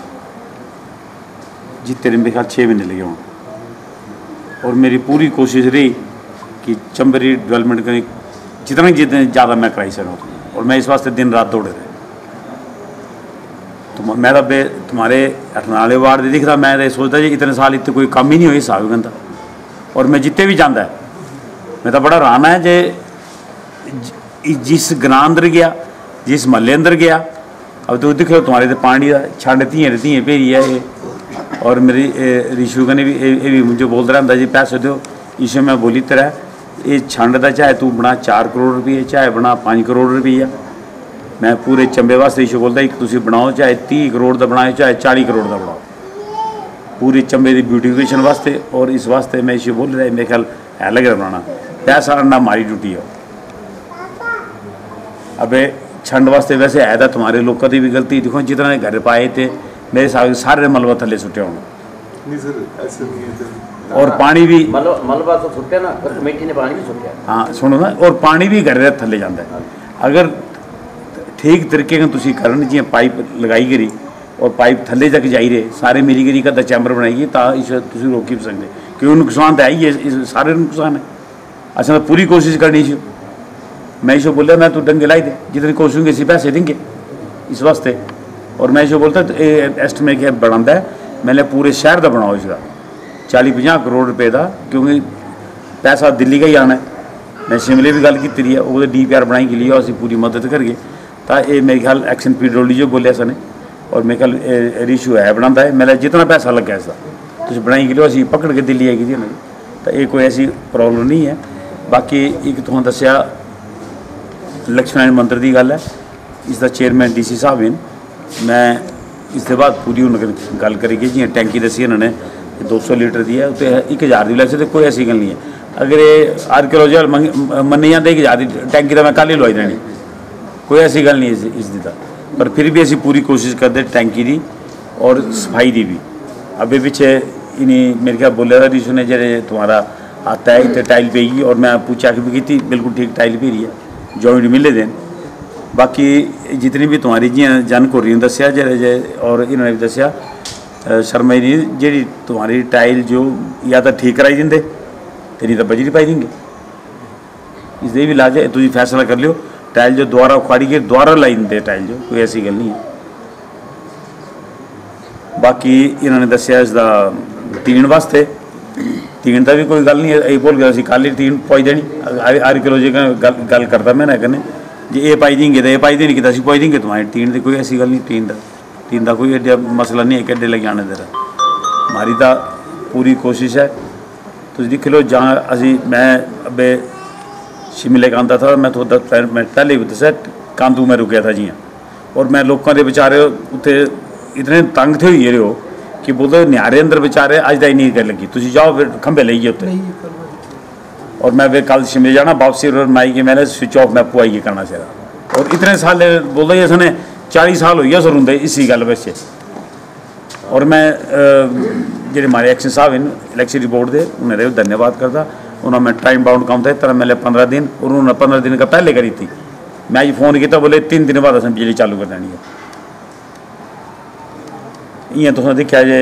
जीते रहे मेरे ख्याल छः महीने लगे हों और मेरी पूरी कोशिश रही कि चंबरी डेवलपमेंट करें जितना जितने ज़्यादा मैं कराई सकूँ और मैं इस वास्ते दिन रात दौड़े रहे। तो मैं तो बे तुम्हारे हटनाले वार्ड दिख रहा, मैं तो सोचता जी इतने साल इतने कोई काम ही नहीं हुई हिसाब कहता। और मैं जितने भी जाता है मैं तो बड़ा राना है जे जिस ग्रां अंदर गया, जिस महल्ले अंदर गया, अब तो दिख लो तुम्हारे तो पानी का छंड धियां धियां भेरी है ये। और मेरी रिशु कने भी ये भी मुझे बोलता रहता जी पैसे दो, इसे मैं बोली तरह ये छंड का चाहे तू बना चार करोड़ रुपये चाहे बना पाँच करोड़ रुपया, मैं पूरे चंबे वास्ते इशू बोलता एक तुम बनाओ चाहे तीह करोड़ का बनाओ चाहे चाली करोड़ का बनाओ पूरे चंबे की ब्यूटिफिकेशन वास्ते। और इस वास्ते मैं इशू बोल रहा मेरे ख्याल है लग रहा बनाना पैसा ना हमारी ड्यूटी है। अबे छंड वास्ते वैसे है तो तुम्हारे लोगों की भी गलती, देखो जितना घर पाए थे मेरे साथ सारे मलबा थले सुटे होने और पानी भी मलबा तो सुटे ना पर कमेटी ने पानी भी सुटे। हाँ सुनो ना, और पानी भी घर थले जाता है। अगर ठीक तरीके का तुम करन जी पाइप लगाई गई और पाइप थले तक जाई रहे सारे मिली गरी का चैम्बर बनाइए तो इस तुम रोकी भी सकते क्योंकि नुकसान तो है ही है, सारे नुकसान है। अच्छा तो पूरी कोशिश करनी चाहिए। मैं इसे बोलिया मैं तू डंगे लाई दे जितनी कोशिश होंगे इसी पैसे देंगे इस वास्ते। और मैं इसे बोलता एस्टिमेट क्या बनाता है मैंने पूरे शहर का बनाओ इसका चाली पंजाह करोड़ रुपए का, क्योंकि पैसा दिल्ली का ही आना है। मैं शिमले भी गल की है वो डी पी आर बनाई के लिए असी पूरी मदद करिए तो ये मेरे ख्याल एक्शन पीडब्ल्यू जो बोलिया सने और मेरे ख्याल रिशू है बनाता है मेरा जितना पैसा लगा इसका तुम बनाई के लिए असी पकड़ के दिल्ली आई गई तो ये कोई ऐसी प्रॉब्लम नहीं है। बाकी एक तुम दसिया लक्ष्मण मंदिर की गल है, इसका चेयरमैन डी सी साहब इन मैं इसके बाद पूरी उन्होंने गल करी गई जी टैंकी दसी इन्होंने दो सौ लीटर दी है उत्ते एक हज़ार की लैसे तो कोई ऐसी गल नहीं है। अगर ये आर्कियोलॉजी मनी जाते एक हज़ार की टैंकी तो मैं कल ही लवाई देनी, कोई ऐसी गल नहीं है इसकी तो। पर फिर भी असी पूरी कोशिश करते टैंकी की और सफाई की भी। अभी पिछे इन्हीं मेरे ख्याल बोलिया था रिशु ने जे तुम्हारा आता है इतने टाइल पेगी और मैं पूछा भी की बिल्कुल ठीक टाइल पेरी है जॉइंट मिले देन। बाकी जितनी भी तुम्हारी जी जन को रही दसिया जे और इन्होंने भी दसिया शर्मा जी जी तुम्हारी टाइल जो या तो ठीक कराई देंगे तो नहीं तो बजरी पाई देंगे। इसलिए भी लाज है तुम फैसला कर लियो टाइल जो दोबारा उखाड़ी के दोबारा लाई देंगे टाइल जो कोई ऐसी गल नहीं है। बाकी इन्होंने दसिया इसका तीन वास्ते तीन का भी कोई गल नहीं है, यही बोल गया कल ही तीन पाई देनी आर्कियोलॉजी का गल गल करता मैं ना कने जी ये पाई देंगे तो ये पाई देनी कि अभी पाई देंगे तुम्हारी तीन की कोई ऐसी गल नहीं। तीन का तीन का कोई एडा मसला नहीं है कि एडे लगे आने दे रहा हमारी तो पूरी कोशिश है। तो देख लो जहाँ असी मैं अबे शिमले का आंदा था मैं तो मैं पहले भी दसा कांदू में रुकया था जी और मैं लोगों के बेचारे उत्थे इतने तंग थे हुए हो कि बोलते न्यारे अंदर बेचारे अज तक नहीं कर लगी तुम जाओ फिर खंबे लेइए उत्ते। और मैं वे कल शिमले जाना वापसी और माई के मैंने स्विच ऑफ मैं पुआइए करना चाहिए और इतने साल बोलते इसने चालीस साल हो गया सर होंगे इसी गल बच्चे। और मैं जो हमारे एक्शन साहब इन इलेक्शन बोर्ड के उन्हें धन्यवाद करता उन्होंने मैं टाइम बाउंड काम था तरह मैंने पंद्रह दिन और उन्होंने पंद्रह दिन का पहले करी थी। मैं अज फोन किया बोले तीन दिन बाद असं बिजली चालू कर देनी है। इं तुम दिखा जे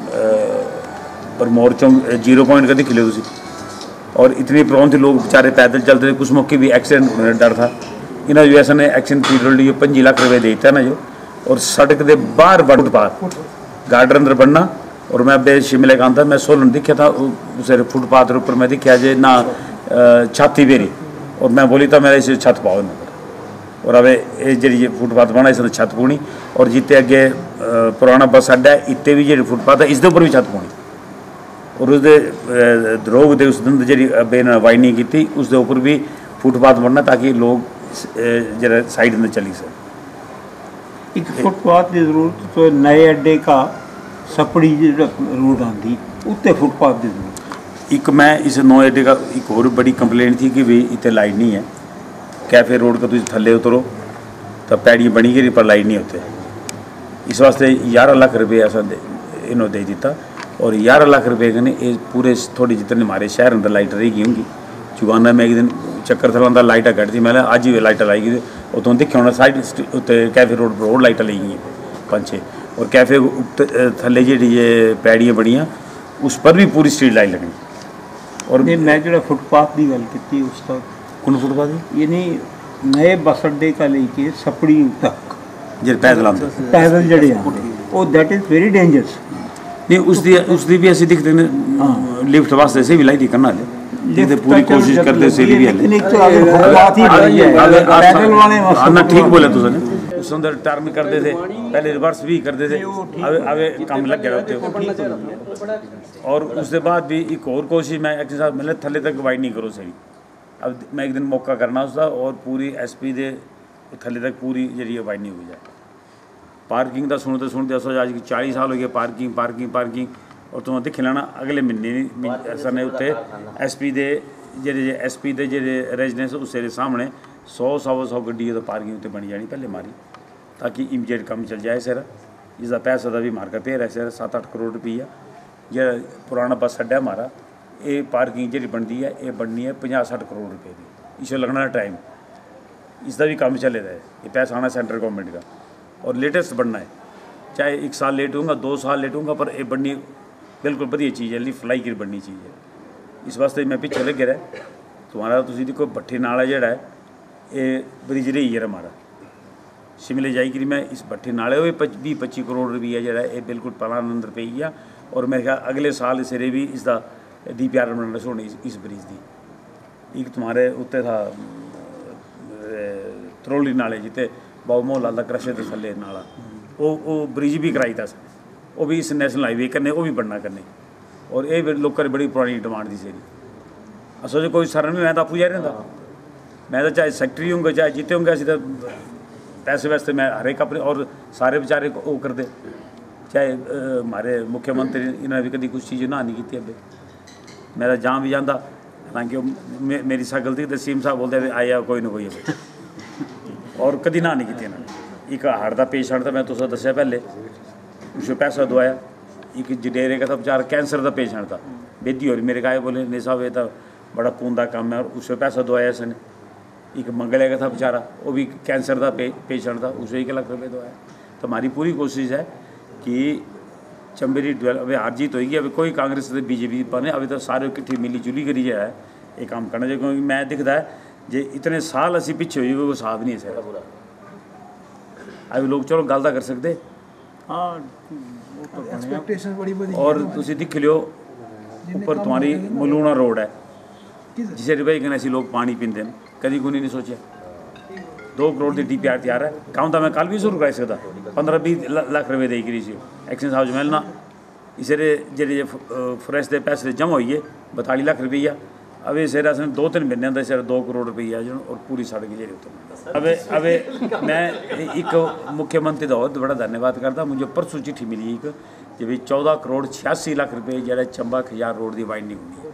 परमोर चौं जीरो पॉइंट का दिख लो तुम और इतनी प्रॉब्लम थी लोग बेचारे पैदल चलते थे, कुछ मौके भी एक्सीडेंट होने का डर था। इन्होंने जो ऐसा ने एक्शन पीरियड जो पंजी लाख रुपये देता है ना जो और सड़क के बाहर फुटपाथ गार्डन अंदर बनना। और मैं बे शिमले का आंदा मैं सोलन दिखा था उस फुटपाथ के ऊपर मैं दिखा जे ना छाती बेरी और मैं बोली था मेरा इसे छत पाओ ना और अब ये जी फुटपाथ बना इसने छत पौनी और जितने अगे पुराना बस अड्डा है इतने भी जी फुटपाथ है इसके ऊपर भी छत पौनी और उसके दरोग के उस दिन जी बेन वाइनिंग की उसके उपर भी फुटपाथ बनना ताकि लोग जरा साइड में चली सकें। एक फुटपाथ की जरूरत तो नए अड्डे का सपड़ी जो रोड आती उत्ते फुटपाथ की जरूरत। एक मैं इस नौ अड्डे का एक और बड़ी कंप्लेंट थी कि भी इतने लाइट नहीं है, कैफे रोड का तुम थले उतरो तो पैड़ियाँ बनी गई पर लाइट नहीं होते। इस वास्ते ग्यारह लाख रुपये ऐसा इन्होंने दे दिता और ग्यारह लाख रुपये कने ये पूरे थोड़ी जितने हमारे शहर अंदर लाइट रहेगी होंगी। चुगाना में एक दिन चक्कर थला लाइटा कट थी, मैं अज ही लाइटा लाई गई और तुम दिखे होना साइड उत्ते कैफे रोड पर और लाइटा लाई गई पाँच छे और कैफे थले जी ये पैड़ियाँ बनिया उस पर भी पूरी स्ट्रीट लाइट लगनी। और मैं जो फुटपाथ की गल की उसका कौन फुटपाथ ये नहीं नए बस अड्डे का लेके सपड़ी तक जे पैदल आते पैदल जड़े वो दैट इज़ वेरी डेंजरस। नहीं उसकी उसकी भी ऐसी दिखते हैं लिफ्ट वास्ते से भी लाइट करना है तो पूरी कोशिश करते से भी है ठीक बोले तो उस अंदर टर्न करते थे पहले रिवर्स भी करते थे अब आगे काम लग गया होते और उसके बाद भी एक और कोशिश मैं एक साथ मतलब थले तक वाइड नहीं करो सही। अब मैं एक दिन मौका करना उसका और पूरी एस पी दे थले तक पूरी जी वाइड नहीं हो जाए। पार्किंग का सुनते सुनते असो अज चालीस साल हो गए पार्किंग पार्किंग पार्किंग और तुम दिख लेना अगले महीने सर ने उत्ते एस पी दे जे एस पी दे जे रेजिडेंस उस सामने सौ सौ सौ गड्डी तो पार्किंग उत्ते बनी जानी पहले मारी ताकि इमीडिएट कम चल जाए सर। इसका पैसा का भी मार्का पे रहा सर सत्त अठ करोड़ रुपया जो पुराना बस अड्डा हमारा ये पार्किंग जी बनती है ये बननी है पचास सठ करोड़ रुपये की इसे लगना टाइम इसका भी काम चले रहा है। ये पैसा आना सेंट्रल गवर्नमेंट का और लेटेस्ट बनना है चाहे एक साल लेट होगा दो साल लेट होगा पर ये बननी बिल्कुल बढ़िया चीज़ है लिफ्ट लाई कर बननी चीज़ है। इस वास्ते मैं पिछले लगे रहा तुम्हारा तुम देखो भट्ठे नाला जोड़ा है ये ब्रिज रही है हमारा शिमले जाई करी मैं इस भट्ठे नाले भी पच भी पच्ची करोड़ रुपया जोड़ा है ये बिल्कुल प्लान अंदर पे गया और मेरे ख्याल अगले साल सिरे भी इसका डी पी आर बनाना होनी इस ब्रिज की। एक तुम्हारे उत्ते था त्रोली नाले जिते बाबू मोहन लाल का क्रशे तो थले नाला वो वो ब्रिज भी कराई था वो भी इस नैशनल हाईवे करने वो भी बनना करने और ये लोगों की बड़ी पुरानी डिमांड थी सेरी असो जो कोई सर में मैं तो आपू जा रहा था मैं तो चाहे सेक्रेटरी होंगे चाहे जीते होंगे असी तो पैसे वैसे मैं हर एक अपने और सारे बेचारे वो करते चाहे हमारे मुख्यमंत्री इन्होंने भी कभी कुछ चीज़ ना नहीं की अभी मैं तो जहाँ भी जाता हालांकि मे, मेरी सा गलती तो सीम साहब बोलते आया कोई ना कोई और कभी ना नहीं की इन्होंने। एक हार्ट का पेशेंट था मैं तुझे दसिया पहले उसको पैसा दवाया एक जडेरे का था बेचारा कैंसर का पेशेंट था बेदी हो रही मेरे गाय बोले नहीं साहब ये तो बड़ा पून का काम है और उसको पैसा दवाया इसने। एक मंगले का था बेचारा वो भी कैंसर का पे, पेशेंट था उसको एक लाख रुपये दवाया। तो हमारी पूरी कोशिश है कि चंबेरी डेवलप अभी हार जीत होगी अभी कोई कांग्रेस से बीजेपी बने अभी तो सारे किट्ठी मिली जुली करी जाए ये काम करना चाहिए क्योंकि मैं दिखता है जे इतने साल असी पिछे हुई कोई साथ नहीं है सर अभी लोग चलो गल कर सकते हाँ और तुम दिख लियो ऊपर तुम्हारी मलूना रोड है जिसे रिवाई कने ऐसे लोग पानी पीते हैं कभी कोई नहीं सोचा दो करोड़ की डी पी आर तैयार है काम तो मैं कल भी शुरू करा सकता पंद्रह भी लाख रुपये दे करी सी एक्शन साहब जो मिलना इसे जे फ्रैश के पैसे जमा हुई है बताली लाख रुपया अब इसे असने दो तीन महीने अंदर सर दो करोड़ रुपया जो और पूरी सड़क जी उत्तर अब अब मैं एक मुख्यमंत्री का बहुत बड़ा धन्यवाद करता मुझे परसों चिट्ठी मिली एक कि भाई चौदह करोड़ छियासी लाख रुपये जो चंबा खजार रोड की वाइंडिंग होनी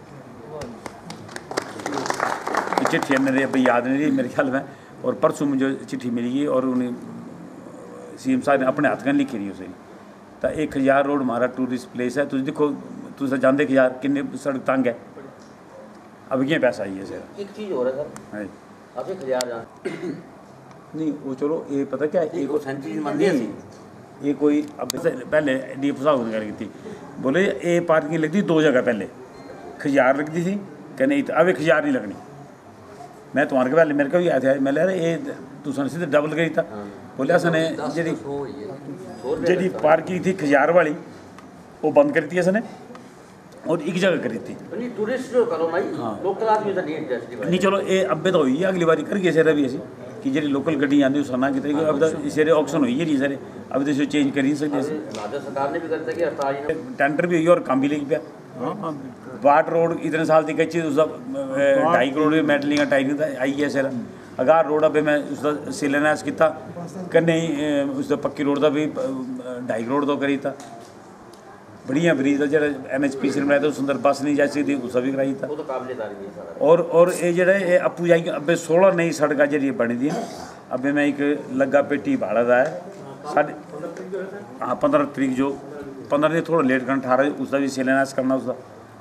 है चिट्ठी मेरे अभी याद नहीं रही मेरे ख्याल में और परसों मुझे चिट्ठी मिली और उन्हें सी एम साहब ने अपने हाथ कन लिखी रही उसे तो एक खजार रोड हमारा टूरिस्ट प्लेस है तुम देखो तुम जानते खजार किन्ने सड़क तंग है अब क्या पैसा आई है सर एक चीज़ हो रहा है सर आप एक हज़ार जान नहीं वो चलो ये पता क्या है एक सेंचुरी मंदी है ये कोई अब पहले डी एफ साहब ने गल की बोले ये पार्किंग लगती दो जगह पहले खजार लगती थी कि नहीं अब एक खजार नहीं लगनी मैं तुम्हारे पहले मेरे को भी आया था मैं ले रहा ये तुमने सीधे डबल करी था बोले असने जी जी पार्किंग थी खजार वाली वो बंद करी थी असने और एक जगह करी थी टूरिस्ट करो भाई लोकल आदमी तो नहीं नहीं चलो ये अब्बे तो हुई है अगली बारी कर गए सर भी असी कि जी लोकल गड्डी आती उस ना कि अब तो सर ऑप्शन हुई है नहीं सर अभी तो इसे चेंज कर ही नहीं सकते राज्य सरकार ने भी करता कि टेंडर भी हुई और काम भी लगी पाया वाट रोड इतने साल की कच्ची उसका ढाई करोड़ की मेटलिंग टाइलिंग आई है सिर अगार रोड अभी मैं उसका शिलान्यास किया कन्ने उसका पक्की रोड का भी ढाई करोड़ तो करी था बढ़िया ब्रिज जो एन एच पी से बनाया था उस अंदर बस नहीं जा सकती उसका भी कराई था और और ये जो अपू जाएगी अबे सोलह नई सड़क जी बनी दी अबे मैं एक लगा पेटी भाड़ा का है साढ़े हाँ पंद्रह तरीक जो पंद्रह दिन थोड़ा लेट करना अठारह उसका भी शिलान्यास करना उसका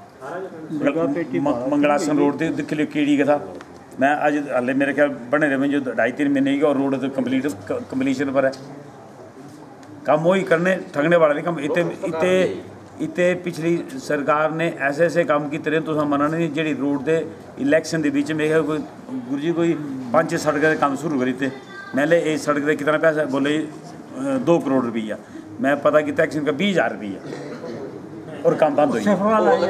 मंगलासन रोड से दिख लियो केड़ी का था मैं अज हाले मेरे ख्याल बने रहे जो ढाई तीन महीने की और रोड तो कम्प्लीट कम्पलीशन पर है काम वही करने ठगने वाला नहीं काम इतने इतने इतने पिछली सरकार ने ऐसे ऐसे काम की तरह तो मना नहीं जी रोड के इलैक्शन के बीच में कोई गुरु जी कोई पाँच छः सड़क के काम शुरू करी थे मैंने इस सड़क के कितना पैसा बोले दो करोड़ रुपया मैं पता किया एक्शन का बीस हज़ार रुपया और काम बंद हो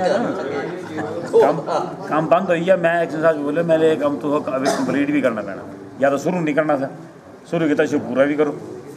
काम काम बंद हो गया मैं एक्शन साहब बोले मैंने काम तो अभी कंप्लीट भी करना पैना या तो शुरू नहीं करना था शुरू किया शो पूरा भी करो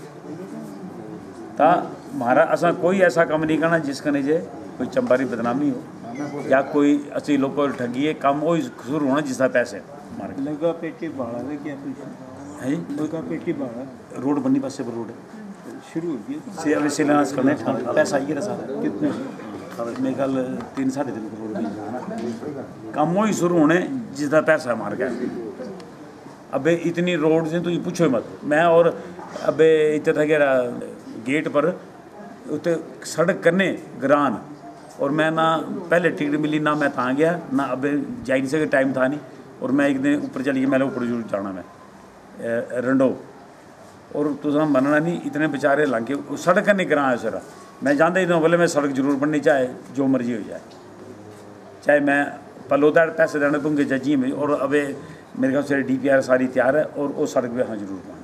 तो हमारा असा कोई ऐसा काम नहीं करना जिसका नहीं जे कोई चंबारी बदनामी हो या कोई अच्छी लोग को ठगी काम वही शुरू होना जिसका पैसे लगा पेटी भाड़ा है क्या है लगा पेटी भाड़ा रोड बनी पासे पर रोड शुरू से अभी शिलान्यास करने पैसा आई है सारा कितने मेरे ख्याल तीन साढ़े तीन करोड़ काम वही शुरू होने जिसका पैसा मार गया अबे इतनी रोड से तो पूछो मत मैं और अबे इतने था गया गेट पर उत्ते सड़क करने ग्रान और मैं ना पहले टिकट मिली ना मैं था गया ना अबे जा नहीं सके टाइम था नहीं और मैं एक दिन ऊपर चली गया मैं ऊपर जरूर जाना मैं रंडो और तुम मनना नहीं इतने बेचारे लांके सड़क करने ग्रां है सर मैं जानता ही नहीं बोले मैं सड़क जरूर बननी चाहे जो मर्जी हो जाए चाहे मैं पलोदा पैसे देने दूंगे जजी में और अबे मेरे ख्याल से डी पी आर सारी तैयार है और वो सड़क भी हाँ जरूर पानी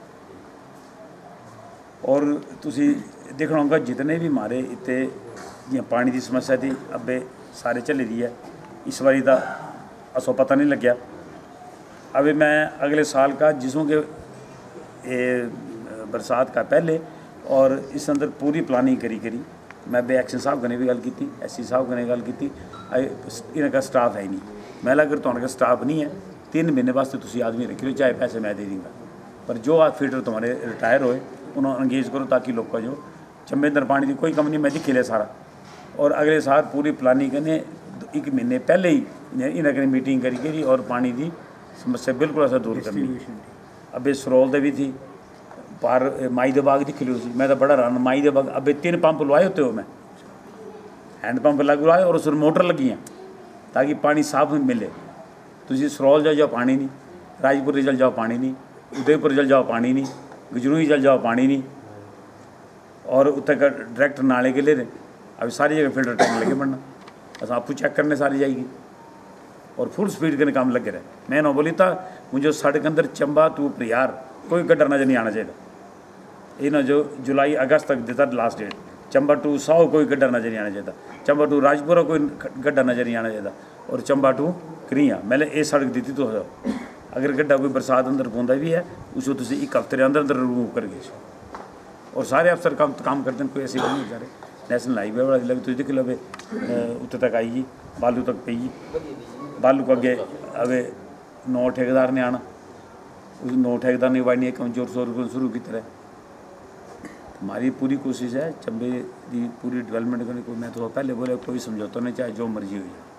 और तुसी देखना होगा जितने भी हमारे इतने जियां पानी की समस्या थी अबे सारे चली दी है इस बारी का असो पता नहीं लग्या अभी मैं अगले साल का जिसों के ये बरसात का पहले और इस अंदर पूरी प्लानिंग करी करी मैं बे एक्शन साहब कने भी गल की एस सी साहब कने गल की इनका स्टाफ है नहीं मैं अगर तुम्हारे का स्टाफ नहीं है तीन महीने वास्ते तुम आदमी रख लो चाहे पैसे मैं दे दूँगा पर जो आज फीडर तुम्हारे रिटायर होए उन्होंने इंगेज करो ताकि लोग का जो चंबेंदर पानी की कोई कमी नहीं मैं दिखे लिया सारा और अगले साल पूरी प्लानिंग करने एक महीने पहले ही इन्हें करी मीटिंग करी करी और पानी की समस्या बिल्कुल ऐसा दूर करनी अबे सरोल भी थी पार माई दे बाग दिख लो मैं तो बड़ा रहा माई दे बाग अबे तीन पंप लवाए होते हो मैं हैंड पंप लग लवाए और उस मोटर लगी हैं ताकि पानी साफ मिले तुम सरोल जाओ जाओ पानी नहीं राजपुर चल जाओ पानी नहीं उदयपुर चल जाओ पानी नहीं गजरूई चल जाओ पानी नहीं और उत्तर का डायरेक्ट नाले के ले रहे अभी सारी जगह फिल्टर टैंक लगे पड़ना बस आपको चेक करने सारी जाएगी और फुल स्पीड करने काम लगे रहे मैं ना बोली था मुझे सड़क अंदर चंबा टू परियार कोई गड्ढा नजर नहीं आना चाहिए ये ना जो जुलाई अगस्त तक देता लास्ट डेट चंबा टू सौ कोई गड्ढा नजर नहीं आना चाहिए चंबा टू राजपुरा कोई गड्ढा नजर नहीं आना चाहिए और चंबा टू करिया मैंने ये सड़क दी थी तो अगर गड्ढा कोई बरसात अंदर पौंदा भी है उसको तुम एक हफ्ते के अंदर अंदर रिमूव कर गए और सारे अफसर काम काम करते हैं कोई ऐसे नहीं बेचारे नेशनल हाईवे वाला लगे तुम दिख लो उत्ते तक आईगी बालू तक पेगी बालू को अगे अवे नौ ठेकेदार ने आना उस नौ ठेकेदार ने वाइनी कमजोर शोर शुरू की तरह हमारी पूरी कोशिश है चंबे की पूरी डिवेलपमेंट करने को मैं तो पहले बोले कोई समझौता नहीं चाहे जो मर्जी हो जाए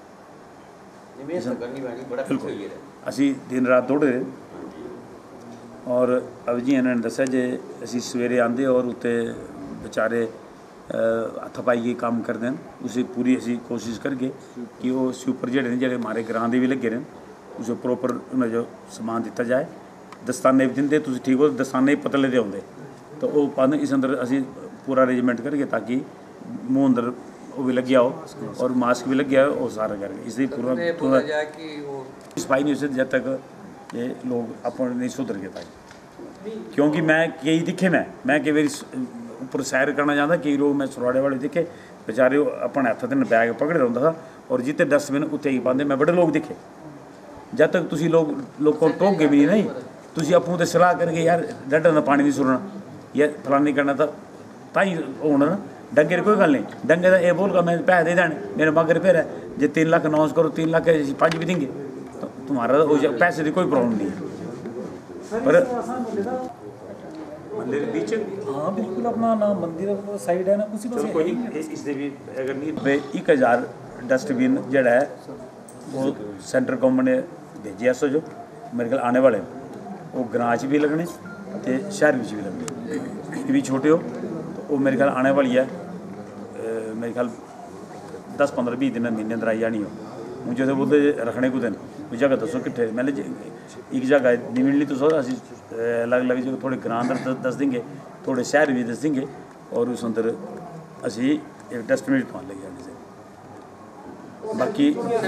बिल्कुल असी दिन रात दौड़ रहे और अब जी इन्होंने दसा जे असी सवेरे आते और उत्ते बेचारे हथ पाइए काम करते हैं उसे पूरी असी कोशिश करके कि वो सुपर जेडे जेडे हमारे ग्रां दे भी लगे रहन उसे प्रॉपर उन्हें जो समान दिता जाए दस्ताने भी दिंदे तुम ठीक हो दस्ताने पतले दे आते तो वो पाने इस अंदर असी पूरा अरेंजमेंट करके ताकि मुँह अंदर वो भी लग गया हो और मास्क भी लग गया हो और सारा करके इसलिए पूरा पूरा सफाई नहीं हो सकती जब तक ये लोग अपने नहीं सुधर के पाए क्योंकि मैं कई दिखे मैं मैं कई बार ऊपर सैर करना चाहता कई लोग मैं सराड़े वाले दिखे बेचारे अपने हथ से बैग पकड़े रहा था और जितने डस्टबिन उत्ते ही पाते मैं बड़े लोग दिखे जब तक तुम लोग लोग को टोक के भी नहीं तुम अपू तो सलाह करके यार डर ना पानी नहीं सुरना या फलानी करना तो ताई होना डंगे कोई गल नहीं, डंगे का ये बोल मैं पैसे दे देने मेरे मगर फिर है जो तीन लाख अनाउंस करो तीन लाख पाँच भी देंगे तो तुम्हारा पैसे की कोई प्रॉब्लम नहीं है। पर मंदिर बीच हाँ बिल्कुल अपना ना मंदिर साइड है ना कुछ कोई इससे भी अगर नहीं एक हज़ार डस्टबिन जड़ा है वो सेंटर गौरमेंट ने भेजे ऐसो जो मेरे ख्याल आने वाले वो ग्रां च भी लगने तो शहर भी लगने ये भी छोटे हो तो वो मेरे ख्याल आने वाली है मेरे ख्याल दस पंद्रह बीस दिन महीने अंदर आई जानी हो मुझे तो बोलते रखने को दिन जगह दसो किट्ठे मैंने एक जगह नहीं मिलनी तो असी अलग अलग जगह थोड़े ग्रां अंदर दस देंगे थोड़े शहर भी दस देंगे और उस अंदर असी एक डस्टबिन पाने लगे जाने से बाकी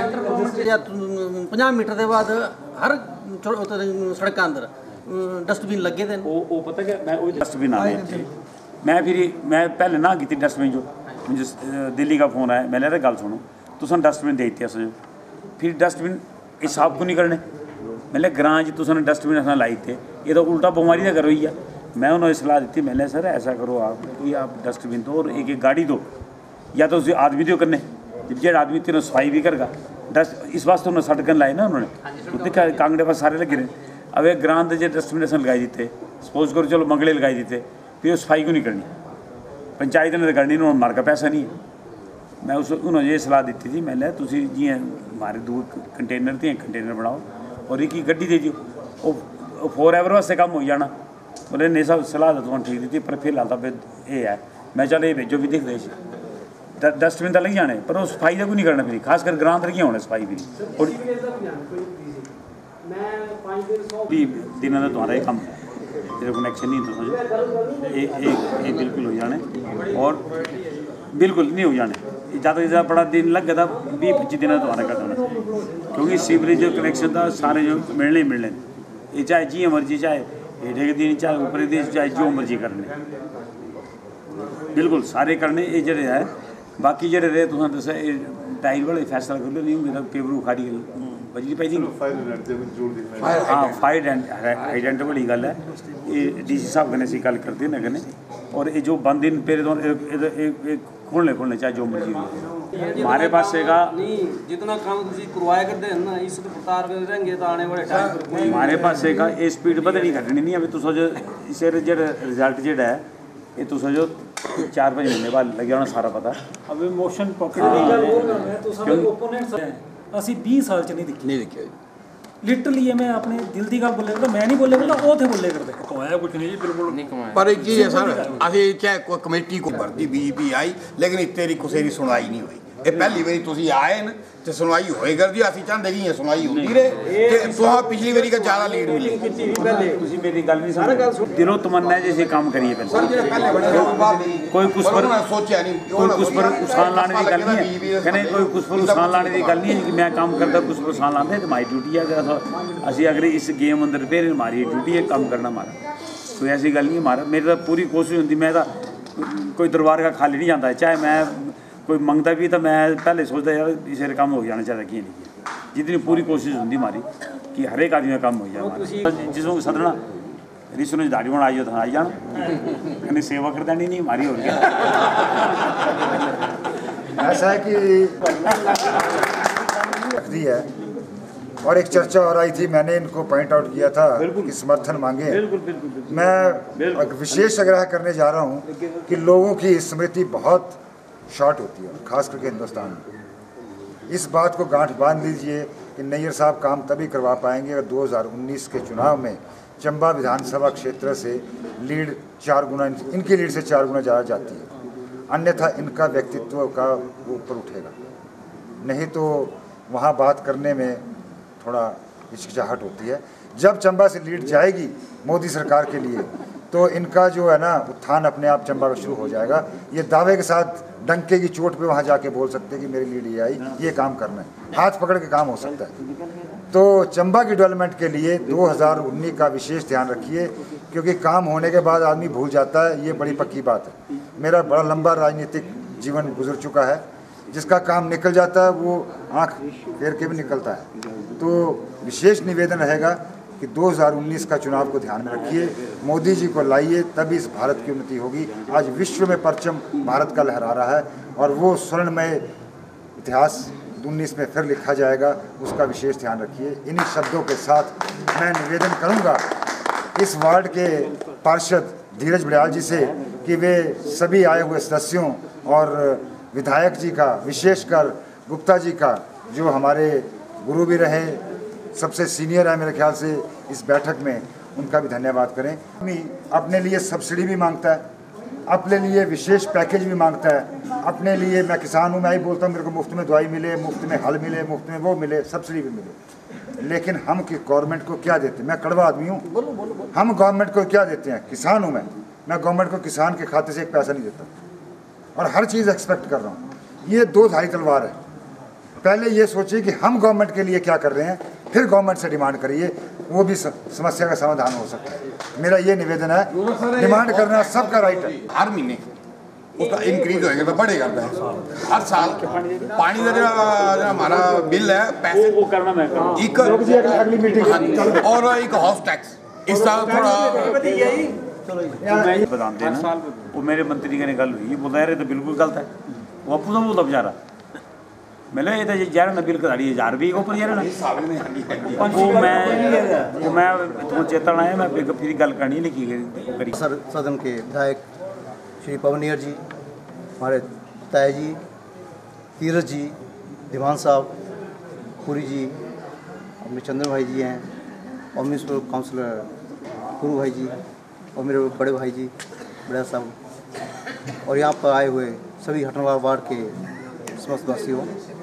पंजाह मीटर के बाद हर सड़क अंदर डस्टबिन लगे थे वो पता क्या मैं वो डस्टबिन आने थे मैं फिर मैं पहले ना की डस्टबिन जो मुझे दिल्ली का फोन आया मैंने गल सुनो तुसन डस्टबिन दे दिते अस फिर डस्टबिन हिसाब को नहीं करने मैंने ग्रां च तुसन डस्टबिन अस लाई थे ये तो उल्टा बीमारी का करो ही है। मैं उन्होंने सलाह दी मैंने सर ऐसा करो आप कोई आप डस्टबिन दो और एक एक गाड़ी दो या तो उस आदमी दो करने जो आदमी तेरे सफाई भी करगा डस्ट इस वास्ते उन्होंने सड़कन लाई ना उन्होंने देखा कांगड़े पास सारे लगे रहे अब एक ग्रां के जो डस्टबिन अस लगाई देते सपोज करो चलो मंगले लगाई देते फिर वो सफाई क्यों नहीं करनी पंचायत ने तो करनी उन्होंने मार का पैसा नहीं है। मैं उस उन्होंने ये सलाह दी थी मैंने तुम जी हमारे दो कंटेनर थे कंटेनर बनाओ और एक ही गड्डी दे दियो वो फोर एवर वास्ते कम हो जाना बोले नहीं सब सलाह तो तुम ठीक दी पर फिलहाल तो ये है मैं चलो ये भेजो भी दिख दे डस्टबिन तो लगी जाने पर वो सफाई का कोई नहीं करना फिर खासकर ग्रां अंदर क्या होना सफाई फिर और दिन का तुम्हारा ही कम जो कनैक्शन नहीं तो समझो ये बिल्कुल हो जाने और बिल्कुल नहीं हो जाने ज़्यादा से ज़्यादा बड़ा दिन लग गया था भी पच्चीस दिन तुम्हारा कर देना क्योंकि सीवरेज जो कनैक्शन था सारे जो मिलने ही मिलने ये चाहे जी मर्जी चाहे हेठे के दिन चाहे ऊपरी दिन चाहे जो मर्जी करने बिल्कुल सारे करने ये जड़े है बाकी जड़े रहे तुम दस टाइल वाले फैसला कर लो नहीं मेरा पेपर उखाड़ी बजली पाई थी हाँ फायर हाइडेंट वाली गल है ये डी सी साहब कने गल करते ना कने और ये जो बंद दिन पेरे तो खोलने खोलने चाहे जो मर्जी हमारे पास सेगा जितना काम तुम करवाया करते हैं ना इस प्रकार रहेंगे तो आने वाले टाइम हमारे पास सेगा ये स्पीड बदलनी घटनी नहीं अभी तुम जो इस जो रिजल्ट जेड़ा है ये तुम जो चार पाँच महीने बाद लगे होना सारा पता अब मोशन ਅਸੀਂ बीस साल च नहीं दिखी नहीं देखिया लिटरली ये मैं अपने दिल की गल बोले करता मैं नहीं बोले करता वो थे बोले करते कमाया कुछ नहीं जी बिल्कुल नहीं कमाया पर एक चीज़ है सर अभी चाहे कोई कमेटी को भर्ती बीजेपी आई लेकिन तेरी कुछ सुनवाई नहीं हुई ये पहली बारी तुसी आए न ते सुनवाई होए कर दी असि चाहते कि ये सुनवाई होती रहे ते तुहां पिछली बारी का ज़्यादा लीड मिली पहले तुसी मेरी गल नहीं सुन दिलों तमन्ना है जैसे काम करिए पहले कोई कुछ पर सोचा नहीं कोई कुछ पर उसान लाने की गल नहीं है कहने कोई कुछ पर उसान लाने की गल नहीं है कि मैं काम करता कुछ पर उसान लाते तो हमारी ड्यूटी है अगर असि अगर इस गेम अंदर फिर हमारी ड्यूटी है काम करना हमारा कोई ऐसी गल नहीं हमारा मेरी तो पूरी कोशिश होती मैं तो कोई दरबार का खाली नहीं जाता है चाहे मैं कोई मंगता भी तो मैं पहले सोचता यार इसे काम हो जाना चाहिए कि नहीं जितनी पूरी कोशिश होती हमारी कि हर एक आदमी का काम हो जाए हमारा जिसको सदना रिश्व ने दाढ़ी बना आई हो तो आई जाना कहने सेवा कर देनी नहीं हमारी हो गया ऐसा है कि रख दी है और एक चर्चा और आई थी मैंने इनको पॉइंट आउट किया था कि समर्थन मांगे मैं विशेष आग्रह करने जा रहा हूँ कि लोगों की स्मृति बहुत शॉर्ट होती है खास करके हिंदुस्तान में इस बात को गांठ बांध लीजिए कि नैयर साहब काम तभी करवा पाएंगे अगर दो हज़ार उन्नीस के चुनाव में चंबा विधानसभा क्षेत्र से लीड चार गुना इनकी लीड से चार गुना ज़्यादा जाती है अन्यथा इनका व्यक्तित्व का ऊपर उठेगा नहीं तो वहाँ बात करने में थोड़ा हिचकिचाहट होती है। जब चंबा से लीड जाएगी मोदी सरकार के लिए तो इनका जो है ना उत्थान अपने आप चंबा का शुरू हो जाएगा। ये दावे के साथ डंके की चोट पे वहाँ जाके बोल सकते हैं कि मेरी लीड ये आई ये काम करना है हाथ पकड़ के काम हो सकता है। तो चंबा की डेवलपमेंट के लिए दो हज़ार उन्नीस का विशेष ध्यान रखिए क्योंकि काम होने के बाद आदमी भूल जाता है ये बड़ी पक्की बात है। मेरा बड़ा लंबा राजनीतिक जीवन गुजर चुका है जिसका काम निकल जाता है वो आँख फेर के भी निकलता है। तो विशेष निवेदन रहेगा कि दो हज़ार उन्नीस का चुनाव को ध्यान में रखिए, मोदी जी को लाइए, तभी इस भारत की उन्नति होगी। आज विश्व में परचम भारत का लहरा रहा है और वो स्वर्णमय इतिहास उन्नीस में फिर लिखा जाएगा, उसका विशेष ध्यान रखिए। इन्हीं शब्दों के साथ मैं निवेदन करूंगा इस वार्ड के पार्षद धीरज बड़ियाल जी से कि वे सभी आए हुए सदस्यों और विधायक जी का, विशेषकर गुप्ता जी का जो हमारे गुरु भी रहे, सबसे सीनियर है मेरे ख्याल से इस बैठक में, उनका भी धन्यवाद करें। अपने लिए सब्सिडी भी मांगता है, अपने लिए विशेष पैकेज भी मांगता है, अपने लिए, मैं किसान हूँ, मैं ही बोलता हूँ मेरे को मुफ्त में दवाई मिले, मुफ्त में हल मिले, मुफ्त में वो मिले, सब्सिडी भी मिले, लेकिन हम कि गवर्नमेंट को क्या देते हैं? मैं कड़वा आदमी हूँ, हम गवर्नमेंट को क्या देते हैं? किसान हूँ मैं मैं गवर्नमेंट को किसान के खाते से एक पैसा नहीं देता और हर चीज़ एक्सपेक्ट कर रहा हूँ। ये दो धारी तलवार है। पहले ये सोचिए कि हम गवर्नमेंट के लिए क्या कर रहे हैं, फिर गवर्नमेंट से डिमांड करिए, वो भी समस्या का समाधान हो सकता है। मेरा ये निवेदन है, डिमांड करना सबका राइट है। हर महीने उसका इंक्रीज होएगा तो बढ़ेगा है हर साल। पानी का जो हमारा बिल है पैसे वो करना मैं एक अगली मीटिंग और एक हाउस टैक्स इस साल थोड़ा मैं बता देना। वो मेरे मंत्री कने गल हुई, बोलता यार ये तो बिल्कुल गलत है। वो आपू तो बोलता बेचारा, मैंने ये तो जहर ना बिल कदाड़ी हजार भी ऊपर जहर ना वो मैं वो मैं तो चेतन आया, मैं फिर गल करनी लिखी करी। सर सदन के विधायक श्री पवन नैयर जी, हमारे ताया जी, धीरज जी, दीवान साहब, पुरी जी, अपने चंद्र भाई जी हैं, और म्यूनसिपल काउंसलर गुरु भाई जी, और मेरे बड़े भाई जी बड़ा साहब, और यहाँ पर आए हुए सभी हटनवार वार्ड के समस्त वासियों,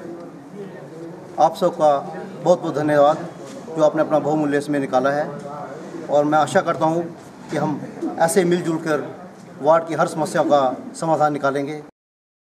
आप सबका बहुत बहुत धन्यवाद जो आपने अपना बहुमूल्य समय निकाला है। और मैं आशा करता हूँ कि हम ऐसे मिलजुल कर वार्ड की हर समस्या का समाधान निकालेंगे।